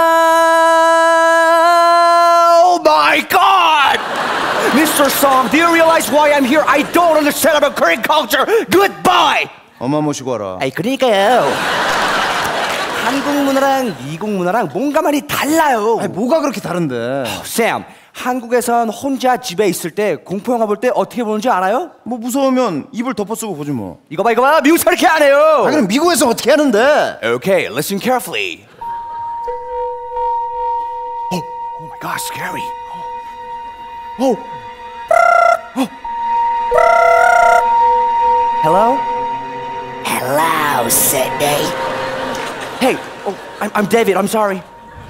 Oh my God! 미스터 Song, do you realize why I'm here? I don't understand about Korean culture. Goodbye! 엄마 모시고 와라. 아이 그러니까요. 한국 문화랑 미국 문화랑 뭔가 많이 달라요. 아니 뭐가 그렇게 다른데? 쌤, 한국에선 혼자 집에 있을 때 공포 영화 볼 때 어떻게 보는지 알아요? 뭐 무서우면 이불 덮어 쓰고 보지 뭐. 이거 봐 이거 봐, 미국에서 이렇게 안 해요. 아 그럼 미국에서 어떻게 하는데? Okay, listen carefully. Oh, oh my God, scary. Oh. Oh. Hello? Hello, Sydney. Hey, oh, I'm, I'm David. I'm sorry.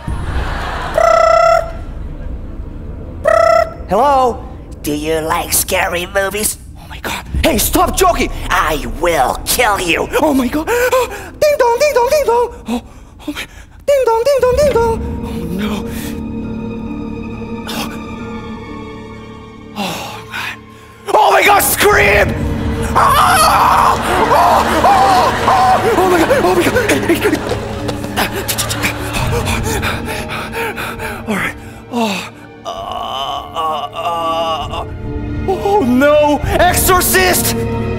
Hello? Do you like scary movies? Oh my God. Hey, stop joking. I will kill you. Oh my God. Oh, ding dong, ding dong, ding dong. Oh, oh my. Ding dong, ding dong, ding dong. Oh no. Oh, oh God. Oh my God, scream! Ah! Oh, oh, oh, oh my God. Oh my God. Hey, hey, hey. All right. Oh. Oh no! Exorcist!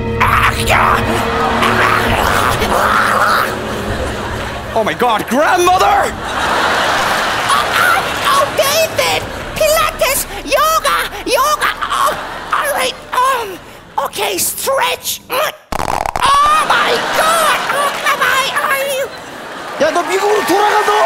Oh my God, grandmother! Oh, oh, David! Pilates, yoga, yoga. Oh, all right. Um. Okay, stretch. Oh my God! Oh, am I? Are you? 야, 너 미국으로 돌아가 너.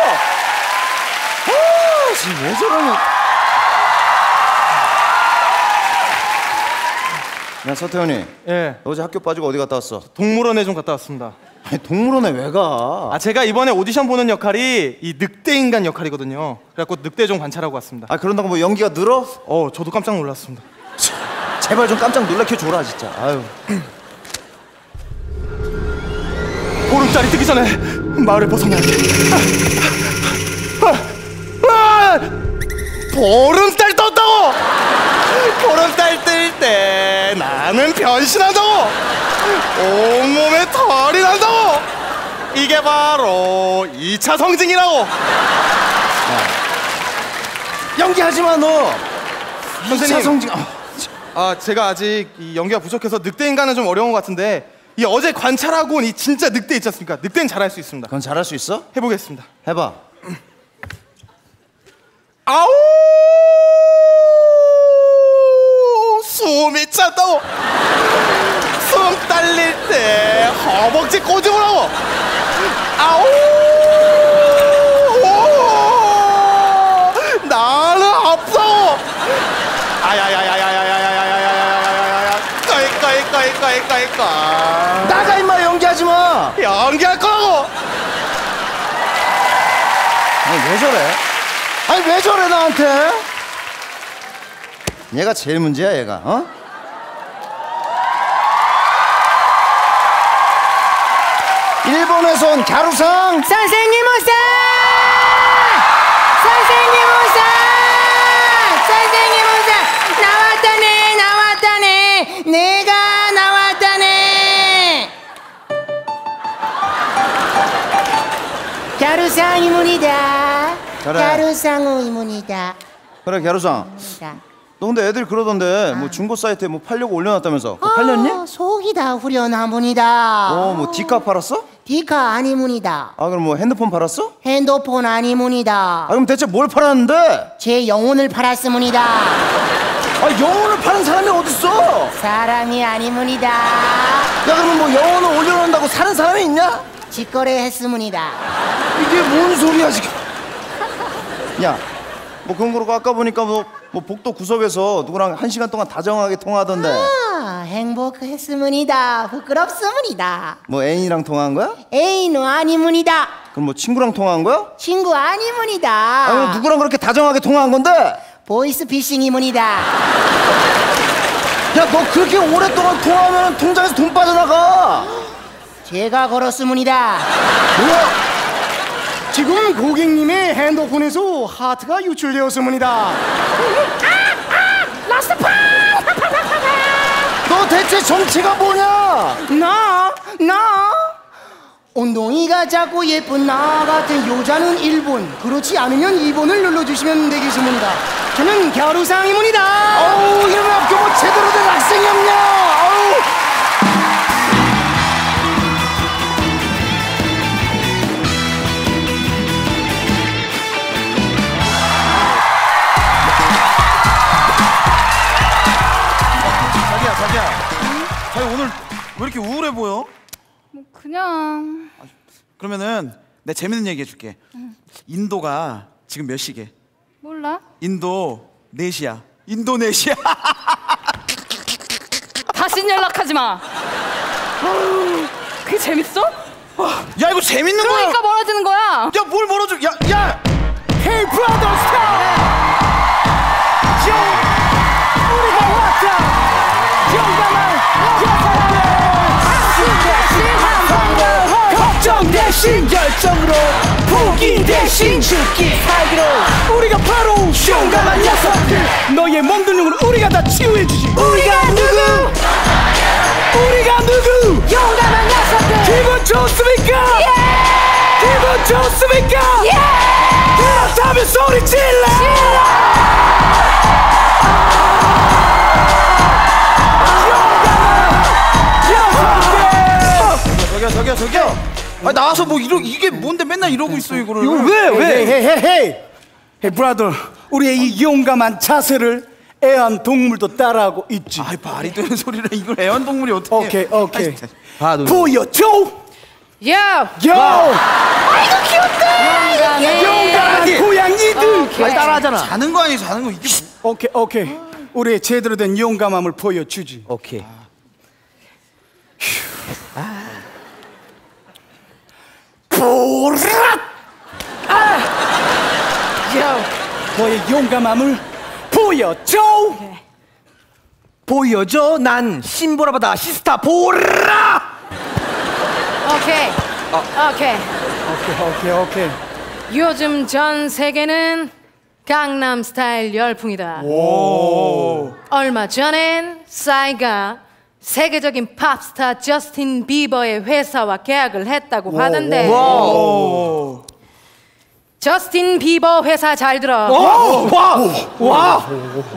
아, 지금 왜 저러냐? 야 서태현이. 예. 어제 학교 빠지고 어디 갔다 왔어? 동물원에 좀 갔다 왔습니다. 아니 동물원에 왜 가? 아 제가 이번에 오디션 보는 역할이 이 늑대 인간 역할이거든요. 그래갖고 늑대 좀 관찰하고 왔습니다. 아 그런다고 뭐 연기가 늘어? 어 저도 깜짝 놀랐습니다. 제발 좀 깜짝 놀라켜 줘라 진짜. 아유. 보름달이 뜨기 전에 마을을 벗어나야 돼. 아, 아, 보름달 떴다고! 보름달 뜰 때 나는 변신한다고! 온몸에 털이 난다고! 이게 바로 이 차 성징이라고! 연기하지 마 너! 선생님, 이 차 성징... 아 제가 아직 이 연기가 부족해서 늑대 인간은 좀 어려운 것 같은데 이 어제 관찰하고 온 이 진짜 늑대 있지 않습니까? 늑대는 잘할 수 있습니다. 그건 잘할 수 있어? 해보겠습니다. 해봐. 아우 숨이 찼다고 숨 딸릴 때 허벅지 꼬집으라고 아우 나는 아프다고 아야야야야야야야야야야야야야야야 꺼이 꺼이 꺼이 꺼이 꺼이 꺼 나가 임마 연기하지 마. 연기할 거라고. 아니 왜 저래? 아니 왜 저래 나한테? 얘가 제일 문제야 얘가. 어? 일본에서 온 갸루상. 선생님 우산! 선생님 우산! 선생님 우산! 나왔다네 나왔다네 내가 나왔다네 갸루상 이문이다. 그래. 갸루상 이문이다. 그래 갸루상. 너 근데 애들 그러던데 뭐 중고 사이트에 뭐 팔려고 올려놨다면서 그거 팔렸니? 어, 속이 다 후련하문이다. 어뭐 디카 팔았어? 디카 아니문이다. 아 그럼 뭐 핸드폰 팔았어? 핸드폰 아니문이다. 아 그럼 대체 뭘 팔았는데? 제 영혼을 팔았으문이다. 아 영혼을 파는 사람이 어딨어? 사람이 아니문이다. 야 그러면 뭐 영혼을 올려놓는다고 사는 사람이 있냐? 직거래 했으문이다. 이게 뭔 소리야 지금? 야, 뭐 그런 거로 아까 보니까 뭐, 뭐 복도 구석에서 누구랑 한 시간 동안 다정하게 통화하던데. 아, 행복했으문이다. 부끄럽으문이다. 뭐 애인이랑 통화한 거야? 애인은 아니문이다. 그럼 뭐 친구랑 통화한 거야? 친구 아니문이다. 아, 그럼 누구랑 그렇게 다정하게 통화한 건데? 보이스 피싱이문이다. 야, 너 그렇게 오랫동안 통화하면 통장에서 돈 빠져나가. 제가 걸었으문이다. 뭐야? 지금 고객님의 핸드폰에서 하트가 유출되었으문이다. 아, 아, 라스파! 너 대체 정체가 뭐냐? 나, 나. 엉덩이가 작고 예쁜 나 같은 여자는 일 번, 그렇지 않으면 이 번을 눌러주시면 되겠습니다. 저는 갸루상이문이다. 어우, 이러면 학교 뭐 제대로 된 학생이 없냐? 어우. 자기야, 자기야. 자기 오늘 왜 이렇게 우울해 보여? 뭐 그냥 그러면은 내가 재밌는 얘기 해줄게. 인도가 지금 몇 시게? 몰라. 인도 네 시야. 인도네시아. 다신 연락하지 마. 그게 재밌어? 야 이거 재밌는 거야. 그러니까 멀어지는 거야. 야 뭘 멀어져? 야 야. Hey brother stop. 우리가 왔다. 영감을 걱정 대신 결정으로 포기 대신 죽기 살기로 우리가 바로 용감한 녀석들. 너의 몸들능으로 우리가 다 치유해주지. 우리가 누구? 우리가 누구? 용감한 녀석들. 기분 좋습니까? yeah! 기분 좋습니까? yeah! 그렇다면 소리 질러. 저기요 저기요 저기요. 아 나와서 뭐 이러 이게 뭔데 맨날 이러고 있어 이거를. 이거 왜 왜? 헤이 헤이 헤이 헤이 브라더, 우리의 이 용감한 자세를 애완동물도 따라하고 있지. 아 말이 되는 소리를 이걸 애완동물이 어떻게? 오케이 오케이. 아, 너, 보여줘. 요. 요. 아이고 귀엽다. 용감해. 용감한 고양이들. 오케이. 아니 따라하잖아. 자는 거 아니야 자는 거 이게. 오케이 오케이. 우리의 제대로 된 용감함을 보여주지. 오케이. 아. 보라! 아! 야, 너의 용감함을 보여줘. 보여줘. 난 신보라보다 시스타 보라. 오케이. 어. 오케이. 오케이, 오케이, 오케이. 요즘 전 세계는 강남 스타일 열풍이다. 오. 얼마 전엔 싸이가 세계적인 팝스타 저스틴 비버의 회사와 계약을 했다고 하던데. 오. 저스틴 비버 회사 잘 들어. 오. 와. 와.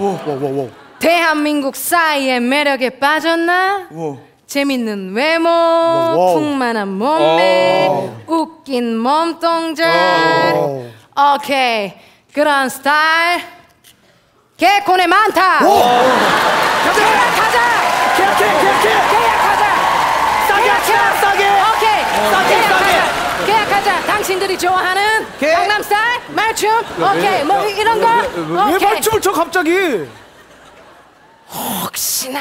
대한민국 싸이의 매력에 빠졌나? 오. 재밌는 외모, 오. 풍만한 몸매, 오. 웃긴 몸동작. 오. 오케이, 그런 스타일 개콘에 많다. 오. 가자, 가자. 계약해, 계약해. 계약하자. 싸게 하자, 싸게. 오케이, 어, 싸게, 계약하자. 계약하자. 당신들이 좋아하는 강남 스타일 말춤. 오케이, 뭐 이런 거. 왜 오케이. 말춤을 쳐 갑자기? 혹시나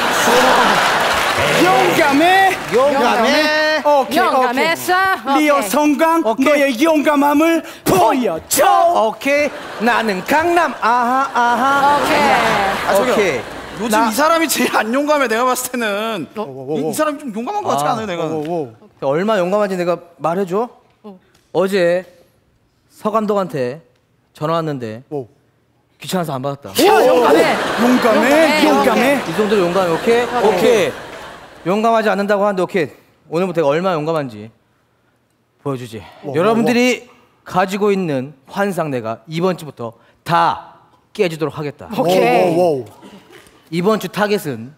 용감해. 용감해. 오케이, 용감했어. 오케이. 리오 성강 너의 용감함을 보여줘. 오케이. 나는 강남. 아하 아하. 오케이. 아, 저기요. 오케이. 요즘 나- 이 사람이 제일 안 용감해. 내가 봤을 때는 이, 이 사람이 좀 용감한 것 같지 아. 않아요? 내가. 얼마나 용감한지 내가 말해줘. 어제 서 감독한테 전화 왔는데 귀찮아서 안 받았다. 오, 용감해. 용감해. 용감해. 이 정도로 용감해. 오케이? 오케이. 용감하지 않는다고 하는데 오케이. 오늘부터 내가 얼마나 용감한지 보여주지. 여러분들이 가지고 있는 환상 내가 이번 주부터 다 깨주도록 하겠다. 오케이. 오, 오, 오. 이번 주 타겟은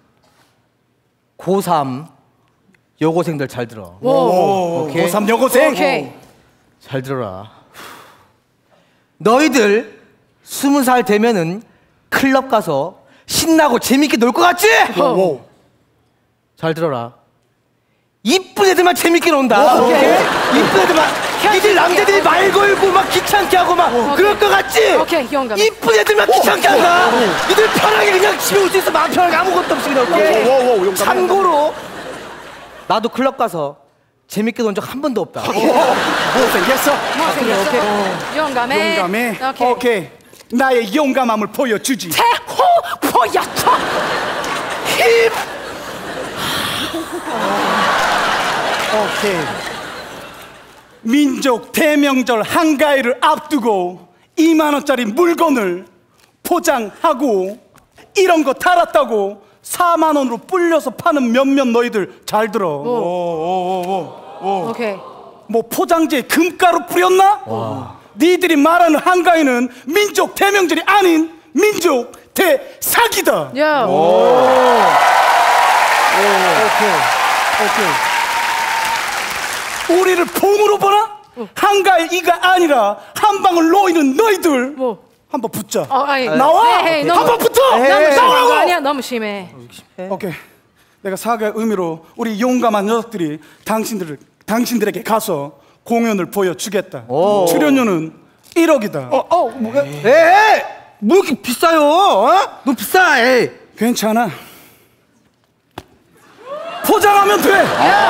고삼 여고생들 잘 들어. 오. 오케이? 고삼 여고생. 오케이. 잘 들어라. 너희들 스무 살 되면은 클럽 가서 신나고 재밌게 놀 것 같지? 오. 잘 들어라. 이쁜 애들만 재밌게 논다. 오. 오케이? 이쁜 애들만. 니들 남자들이 말 걸고 막 귀찮게 하고 막 오케이. 그럴 것 같지? 오케이, 용감해. 이쁜 애들만 귀찮게 한다. 니들 편하게 그냥 집에 올 수 있어. 마음 편하게 아무것도 없이 그냥. 오케이? 오, 오, 오, 용감해. 참고로 나도 클럽 가서 재밌게 논 적 한 번도 없다. 뭐 생겼어? 뭐 생겼어? 용감해. 용감해. 오케이. 오케이. 나의 용감함을 보여주지. 대호 보여줘. 힘. 오케이. 민족 대명절 한가위를 앞두고 이만 원짜리 물건을 포장하고 이런 거 달았다고 사만 원으로 불려서 파는 몇몇 너희들 잘 들어. 오케이. 뭐 포장지에 금가루 뿌렸나? 니들이 말하는 한가위는 민족 대명절이 아닌 민족 대사기다. 야. 오케이. 우리를 봉으로 보나? 한가위가 아니라 한 방울 놓이는 너희들. 뭐? 한번 붙자. 어, 아니. 나와. 에이, 에이, 너무- 한번 붙어. 너무 심한 거 나오라고. 아니야? 너무 심해. 오케이. 내가 사과의 의미로 우리 용감한 녀석들이 당신들을 당신들에게 가서 공연을 보여주겠다. 출연료는 일억이다. 어, 어, 뭐야? 에이, 뭐 이렇게 비싸요? 어? 너무 비싸. 에이. 괜찮아. 포장하면 돼.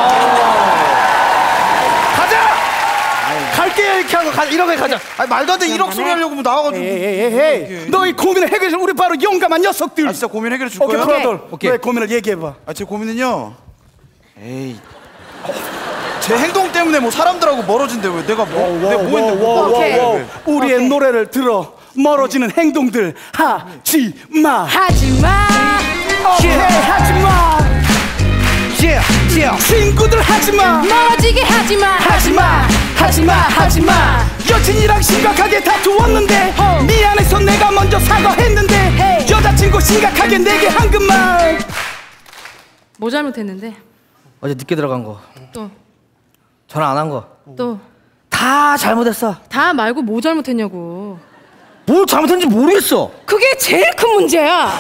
가자. 갈게 이렇게 하고 가. 일억에 가자. 아니 말도 안 돼. 일억 소리 하려고 뭐 나와가지고. 에이, 너희 고민을 해결해 줄 우리 바로 용감한 녀석들. 아 진짜 고민 해결해 줄 오케이, 거야? 브라더. 오케이. 너의 고민을 얘기해봐. 아 제 고민은요. 에이. 제 행동 때문에 뭐 사람들하고 멀어진대. 왜 내가 뭐 내가 뭐 했는데 뭐 오케이. 우리의 오케이. 노래를 들어 멀어지는 행동들 하지 마. 하지 마. 오케이, 하지 마. Yeah, yeah. 친구들 하지 마. 멀어지게 하지 마. 하지 마. 하지 마. 하지 마. 여친이랑 심각하게 다투었는데 미안해서 내가 먼저 사과했는데 여자친구 심각하게 내게 한금만. 뭐 잘못했는데? 어제 늦게 들어간 거. 또. 전화 안 한 거. 또. 다 잘못했어. 다 말고 뭐 잘못했냐고. 뭘 잘못했는지 모르겠어. 그게 제일 큰 문제야.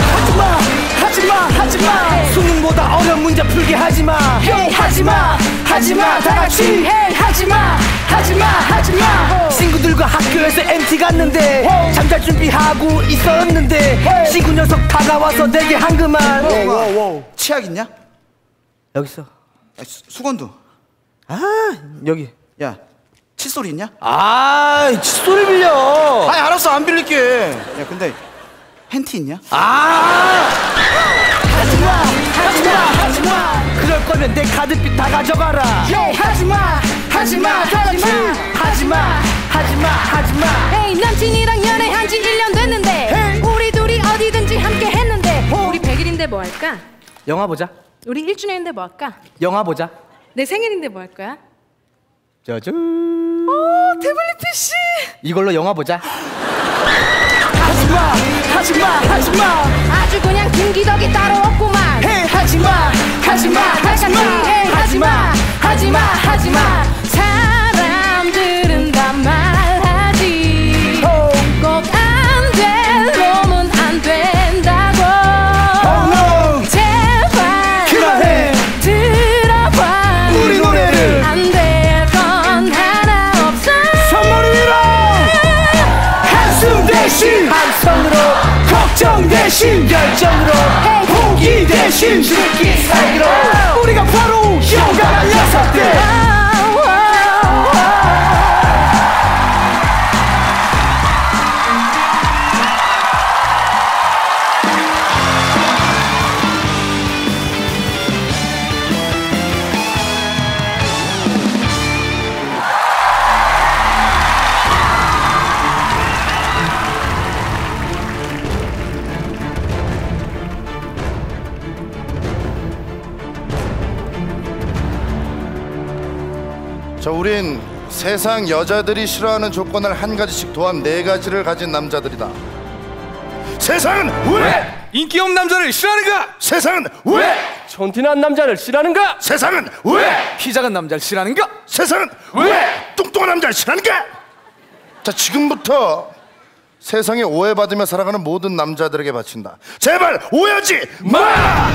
하지마 하지마 하지마. 수능보다 어려운 문제 풀게 하지마. 헤이 하지마. 하지마 다 같이 헤이 하지마 하지마 하지마 친구들과 학교에서 엠티 갔는데 잠잘 준비하고 있었는데 친구 녀석 다가와서 내게 한그말 치약 있냐? 여기 있어. 수건도. 아 여기. 야 칫솔 있냐? 아 칫솔을 빌려. 아니 알았어 안 빌릴게. 야 근데 팬티 있냐? 아 하지마 하지마 하지마 그럴 거면 내 카드빚 다 가져가라 예 하지마 하지마 다 같이 하지마 하지마 하지마 헤이 남친이랑 연애한 지 일 년 됐는데 우리 둘이 어디든지 함께 했는데 우리 백 일인데 뭐 할까? 영화 보자. 우리 일 주년인데 뭐 할까? 영화 보자. 내 생일인데 뭐 할 거야? 짜잔. 오 태블릿 피씨 이걸로 영화 보자. 하지마 하지마 하지마 아주 그냥 김기덕이 따로 없구만 헤이 하지마 하지마 하지마 헤이 하지마 하지마 하지마 사람들은 다 말하지 꼭 안 될 놈은 안 된다고 제발 그만해 들어봐 우리 노래를 안 될 건 하나 없어 손머리 위로 한숨 대신 함성으로 걱정 대신 열정으로 포기 대신 죽기 살기로 우리가 바로 용감한 녀석들 자, 우린 세상 여자들이 싫어하는 조건을 한 가지씩 더한 네 가지를 가진 남자들이다. 세상은 왜 인기 없는 남자를 싫어하는가? 세상은 왜 촌티난 남자를 싫어하는가? 세상은 왜 키 작은 남자를 싫어하는가? 세상은 왜 뚱뚱한 남자를 싫어하는가? 자, 지금부터 세상에 오해받으며 살아가는 모든 남자들에게 바친다. 제발 오해하지 마!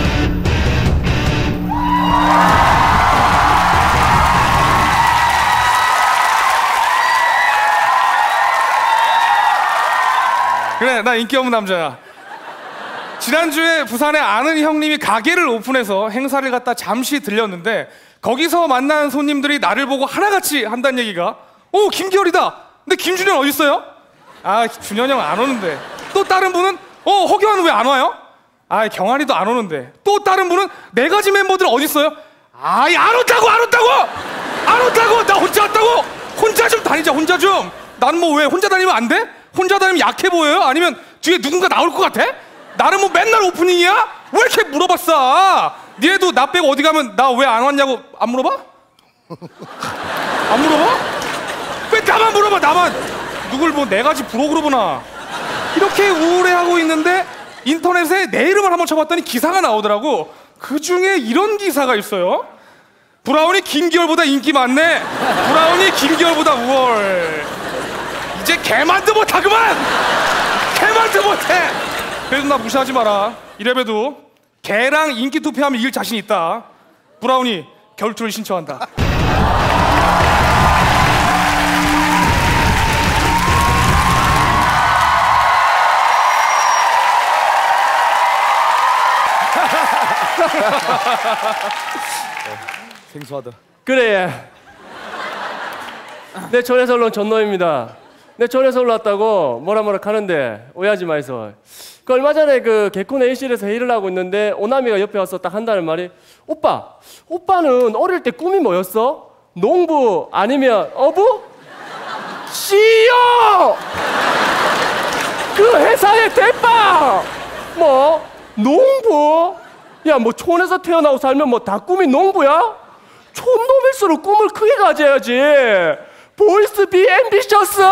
그래, 나 인기 없는 남자야. 지난주에 부산에 아는 형님이 가게를 오픈해서 행사를 갔다 잠시 들렸는데 거기서 만난 손님들이 나를 보고 하나같이 한다는 얘기가 오, 김기열이다. 근데 김준현 어디 있어요? 아, 준현 형 안 오는데. 또 다른 분은 어, 허경환은 왜 안 와요? 아, 경환이도 안 오는데. 또 다른 분은 네 가지 멤버들 어디 있어요? 아, 안 온다고 안 온다고 안 온다고. 나 혼자 왔다고. 혼자 좀 다니자. 혼자 좀. 나는 뭐 왜 혼자 다니면 안 돼? 혼자 다니면 약해 보여요? 아니면 뒤에 누군가 나올 것 같아? 나는 뭐 맨날 오프닝이야? 왜 이렇게 물어봤어? 니네도 나 빼고 어디 가면 나 왜 안 왔냐고 안 물어봐? 안 물어봐? 왜 나만 물어봐? 나만 누굴 뭐 네 가지 부록으로 보나? 이렇게 우울해하고 있는데 인터넷에 내 이름을 한번 쳐봤더니 기사가 나오더라고. 그 중에 이런 기사가 있어요. 브라운이 김기열보다 인기 많네. 브라운이 김기열보다 우월. 이제 개만도 못하구만. 개만도 못해. 그래도 나 무시하지 마라. 이래봬도 개랑 인기 투표하면 이길 자신 있다. 브라운이 결투를 신청한다. 생소하다. 그래. 내 전에서 올라온 전노입니다. 내 전에서 올라왔다고 뭐라 뭐라 하는데 오해하지 마이소. 그 얼마 전에 그 개콘 에이실에서 회의를 하고 있는데 오나미가 옆에 와서 딱 한다는 말이 오빠, 오빠는 어릴 때 꿈이 뭐였어? 농부 아니면 어부? 씨요! 그 회사의 대빵! 뭐? 농부? 야, 뭐 촌에서 태어나고 살면 뭐 다 꿈이 농부야? 촌놈일수록 꿈을 크게 가져야지. 보이스 비 앰비셔스.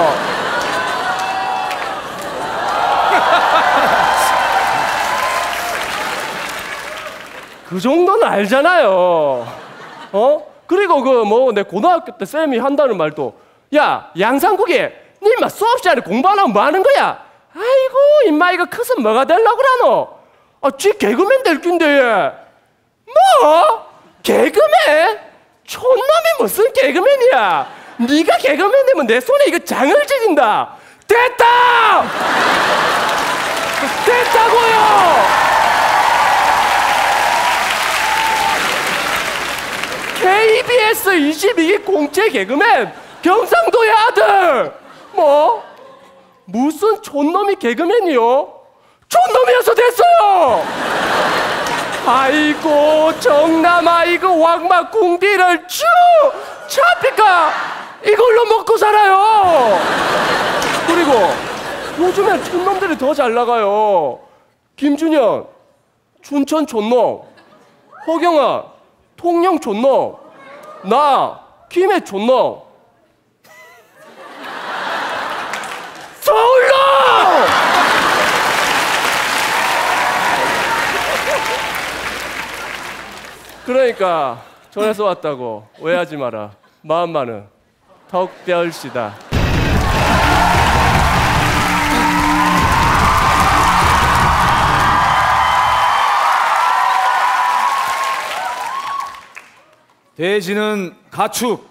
그 정도는 알잖아요. 어? 그리고 그 뭐 내 고등학교 때 쌤이 한다는 말도 야, 양상국에 니 인마 수업 시간에 공부 안 하면 뭐 하는 거야? 아이고, 인마 이거 커서 뭐가 되려고 그러노? 아, 쥐 개그맨 될 낀데 얘. 뭐? 개그맨? 촌놈이 무슨 개그맨이야? 네가 개그맨 되면 내 손에 이거 장을 지진다. 됐다! 됐다고요! 케이비에스 이십이 기 공채 개그맨 경상도의 아들! 뭐? 무슨 촌놈이 개그맨이요? 촌놈이어서 됐어요! 아이고 정남 아이고 왕마 궁디를 쭉 차피까 이걸로 먹고 살아요. 그리고 요즘엔 촌놈들이 더 잘 나가요. 김준현 춘천 촌놈, 허경아 통영 촌놈, 나 김해 촌놈. 서울로! 그러니까 전에서 왔다고 오해하지 마라. 마음만은 턱별시다. 돼지는 가축,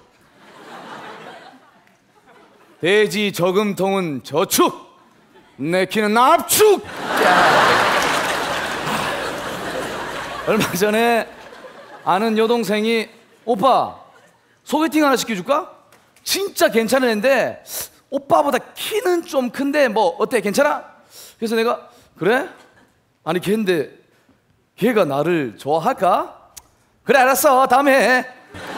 돼지 저금통은 저축, 내 키는 납축. 얼마 전에 아는 여동생이 오빠 소개팅 하나 시켜줄까? 진짜 괜찮은 애인데 오빠보다 키는 좀 큰데 뭐 어때 괜찮아? 그래서 내가 그래? 아니 걔인데 걔가 나를 좋아할까? 그래 알았어 다음에 해.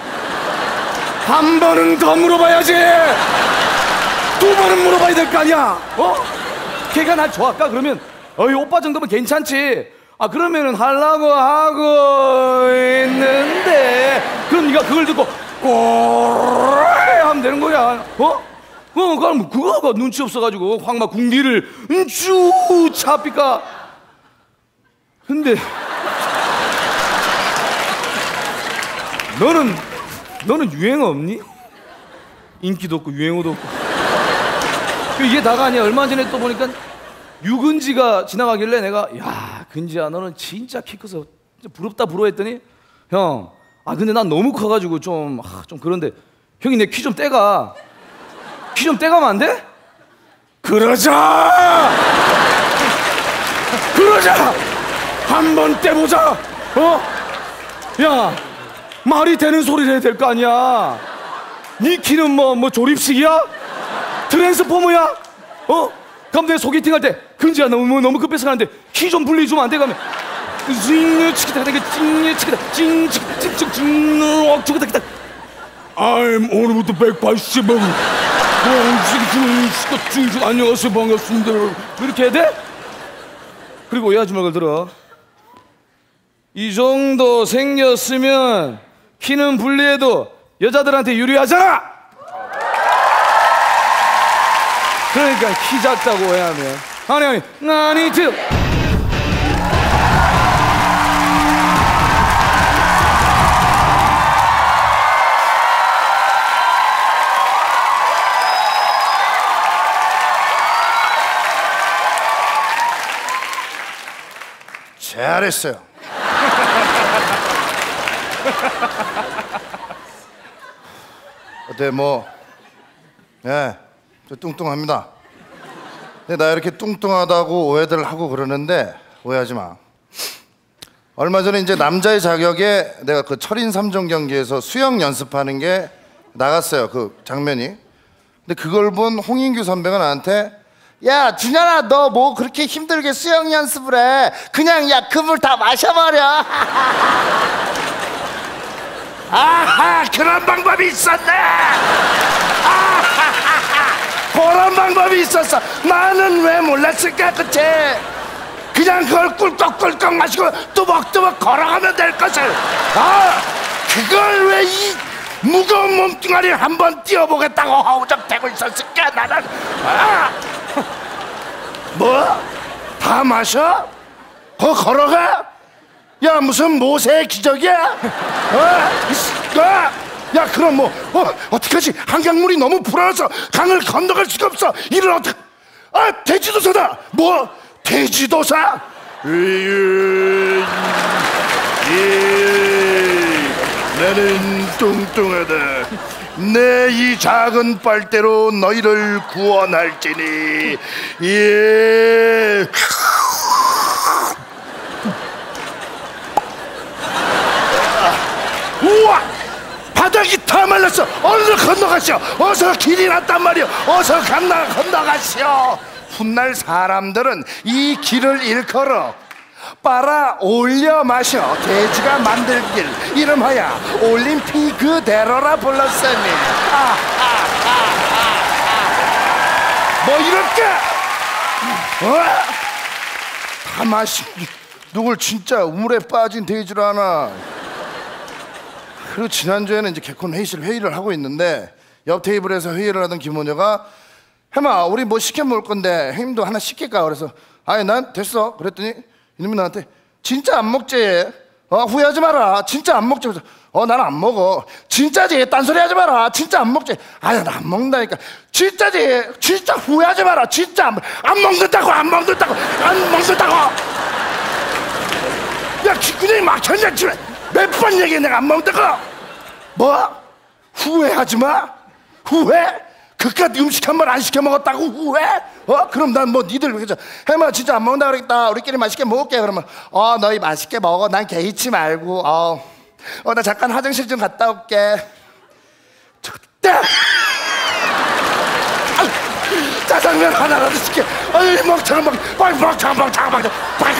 한 번은 더 물어봐야지. 두 번은 물어봐야 될 거 아니야. 어? 걔가 날 좋아할까? 그러면 어이 오빠 정도면 괜찮지. 아 그러면은 하려고 하고 있는데 그럼 네가 그걸 듣고 꼬르르 하면 되는 거야. 어? 어 그럼 그거가 눈치 없어가지고 확 막 궁디를 쭉 차삐까. 근데 너는 너는 유행어 없니? 인기도 없고 유행어도 없고 이게 다가 아니야. 얼마 전에 또 보니까 유근지가 지나가길래 내가 야 근지야 너는 진짜 키 커서 진짜 부럽다 부러워했더니 형 아 근데 난 너무 커가지고 좀 아, 좀 그런데 형이 내 키 좀 떼가. 키 좀 떼가면 안 돼? 그러자 그러자 한번 떼보자. 어? 야 말이 되는 소리를 해야 될 거 아니야. 네 키는 뭐 뭐 조립식이야? 트랜스포머야? 어? 그럼 내가 소개팅 할 때 근지야 너무 너무 급해서 가는데 키 좀 분리해주면 안 돼? 가면 징 치기다 내가 징 치기다 징징징징 치기다 I'm 오늘부터 백팔십 원 징징징 안녕하세요 반갑습니다 이렇게 해야 돼? 그리고 이 아줌마를 들어. 이 정도 생겼으면 키는 분리해도 여자들한테 유리하잖아. 그러니까 키 작다고 오해하면 아니 아니 아니 드 잘했어요. 어때 뭐 예, 저 뚱뚱합니다. 근데 나 이렇게 뚱뚱하다고 오해들 하고 그러는데 오해하지 마. 얼마 전에 이제 남자의 자격에 내가 그 철인 삼 종 경기에서 수영 연습하는 게 나갔어요. 그 장면이. 근데 그걸 본 홍인규 선배가 나한테 야 준현아 너 뭐 그렇게 힘들게 수영 연습을 해. 그냥 야 그 물 다 마셔버려. 아하 그런 방법이 있었네. 아하하하 그런 방법이 있었어. 나는 왜 몰랐을까 그치? 그냥 그걸 꿀꺽꿀꺽 마시고 뚜벅뚜벅 걸어가면 될 것을 아 그걸 왜 이 무거운 몸뚱아리를 한번 띄워보겠다고 허우적대고 있었을까 나는. 아 뭐? 다 마셔? 거 걸어가? 야 무슨 모세의 기적이야? 어? 야 그럼 뭐 어, 어떡하지? 한강물이 너무 불어나서 강을 건너갈 수가 없어. 이를 어떡 아 돼지도사다. 뭐? 돼지도사? 나는 뚱뚱하다. 내 이 작은 빨대로 너희를 구원할지니. 예. 우와! 바닥이 다 말랐어. 어느 건너가시오. 어서 길이 났단 말이오. 어서 건너 건너가시오. 훗날 사람들은 이 길을 일컬어 빨아 올려 마셔 돼지가 만들길 이름하여 올림피그대로라 불렀으니. 아, 아, 아, 아, 아. 뭐 이럴까? 어? 다 마시. 누굴 진짜 우물에 빠진 돼지를 하나. 그리고 지난주에는 이제 개콘 회의실 회의를 하고 있는데 옆 테이블에서 회의를 하던 김원효가 혜마 우리 뭐 시켜 먹을 건데 형님도 하나 시킬까? 그래서 아니 난 됐어. 그랬더니 이놈이 나한테 진짜 안 먹지? 어 후회하지 마라. 진짜 안 먹지? 그래서 어 난 안 먹어. 진짜지? 딴소리 하지 마라. 진짜 안 먹지? 아야 나 안 먹는다니까. 진짜지? 진짜 후회하지 마라. 진짜 안, 안 먹는다고 안 먹는다고 안 먹는다고. 야 기꾼이 막 현장치래. 몇 번 얘기해 내가 안 먹는다고. 뭐? 후회하지 마? 후회? 그깟 음식 한 번 안 시켜 먹었다고 후회? 어? 그럼 난 뭐 니들 그죠? 혜마 진짜 안 먹는다 그러겠다. 우리끼리 맛있게 먹을게. 그러면 어 너희 맛있게 먹어. 난 개의치 말고. 어 어 나 잠깐 화장실 좀 갔다 올게. 좋다. 짜장면 하나라도 시켜. 어이 먹처럼 먹. 빨리 먹처럼 먹. 잠깐 먹. 빨리.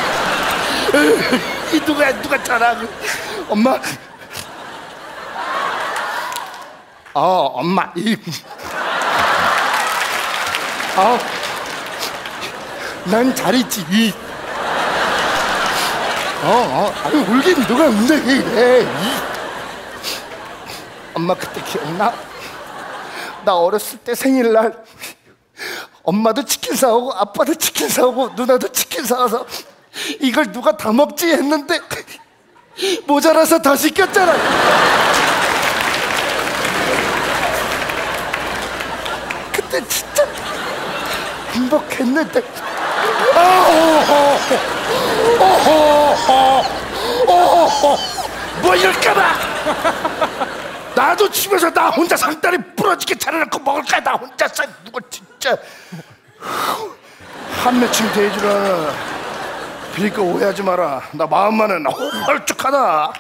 이 누가 누가 전화? 엄마. 어 엄마. 이. 아, 난 잘했지. 어, 어, 아니 울긴 누가 운데 이래. 엄마 그때 기억나? 나 어렸을 때 생일날 엄마도 치킨 사오고 아빠도 치킨 사오고 누나도 치킨 사와서 이걸 누가 다 먹지 했는데 모자라서 더 시켰잖아. 그때 진짜 행복했는데. 뭐 이럴까봐. 나도 집에서 나 혼자 상다리 부러지게 차려놓고 먹을까. 나 혼자서 누가 진짜 한 맺힌 돼지라. 그러니까 오해하지 마라. 나 마음만은 헐쭉하다.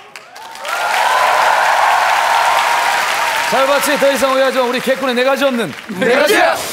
잘 봤지? 더 이상 오해하지 마. 우리 개콘에 네 가지 없는 네 가지야.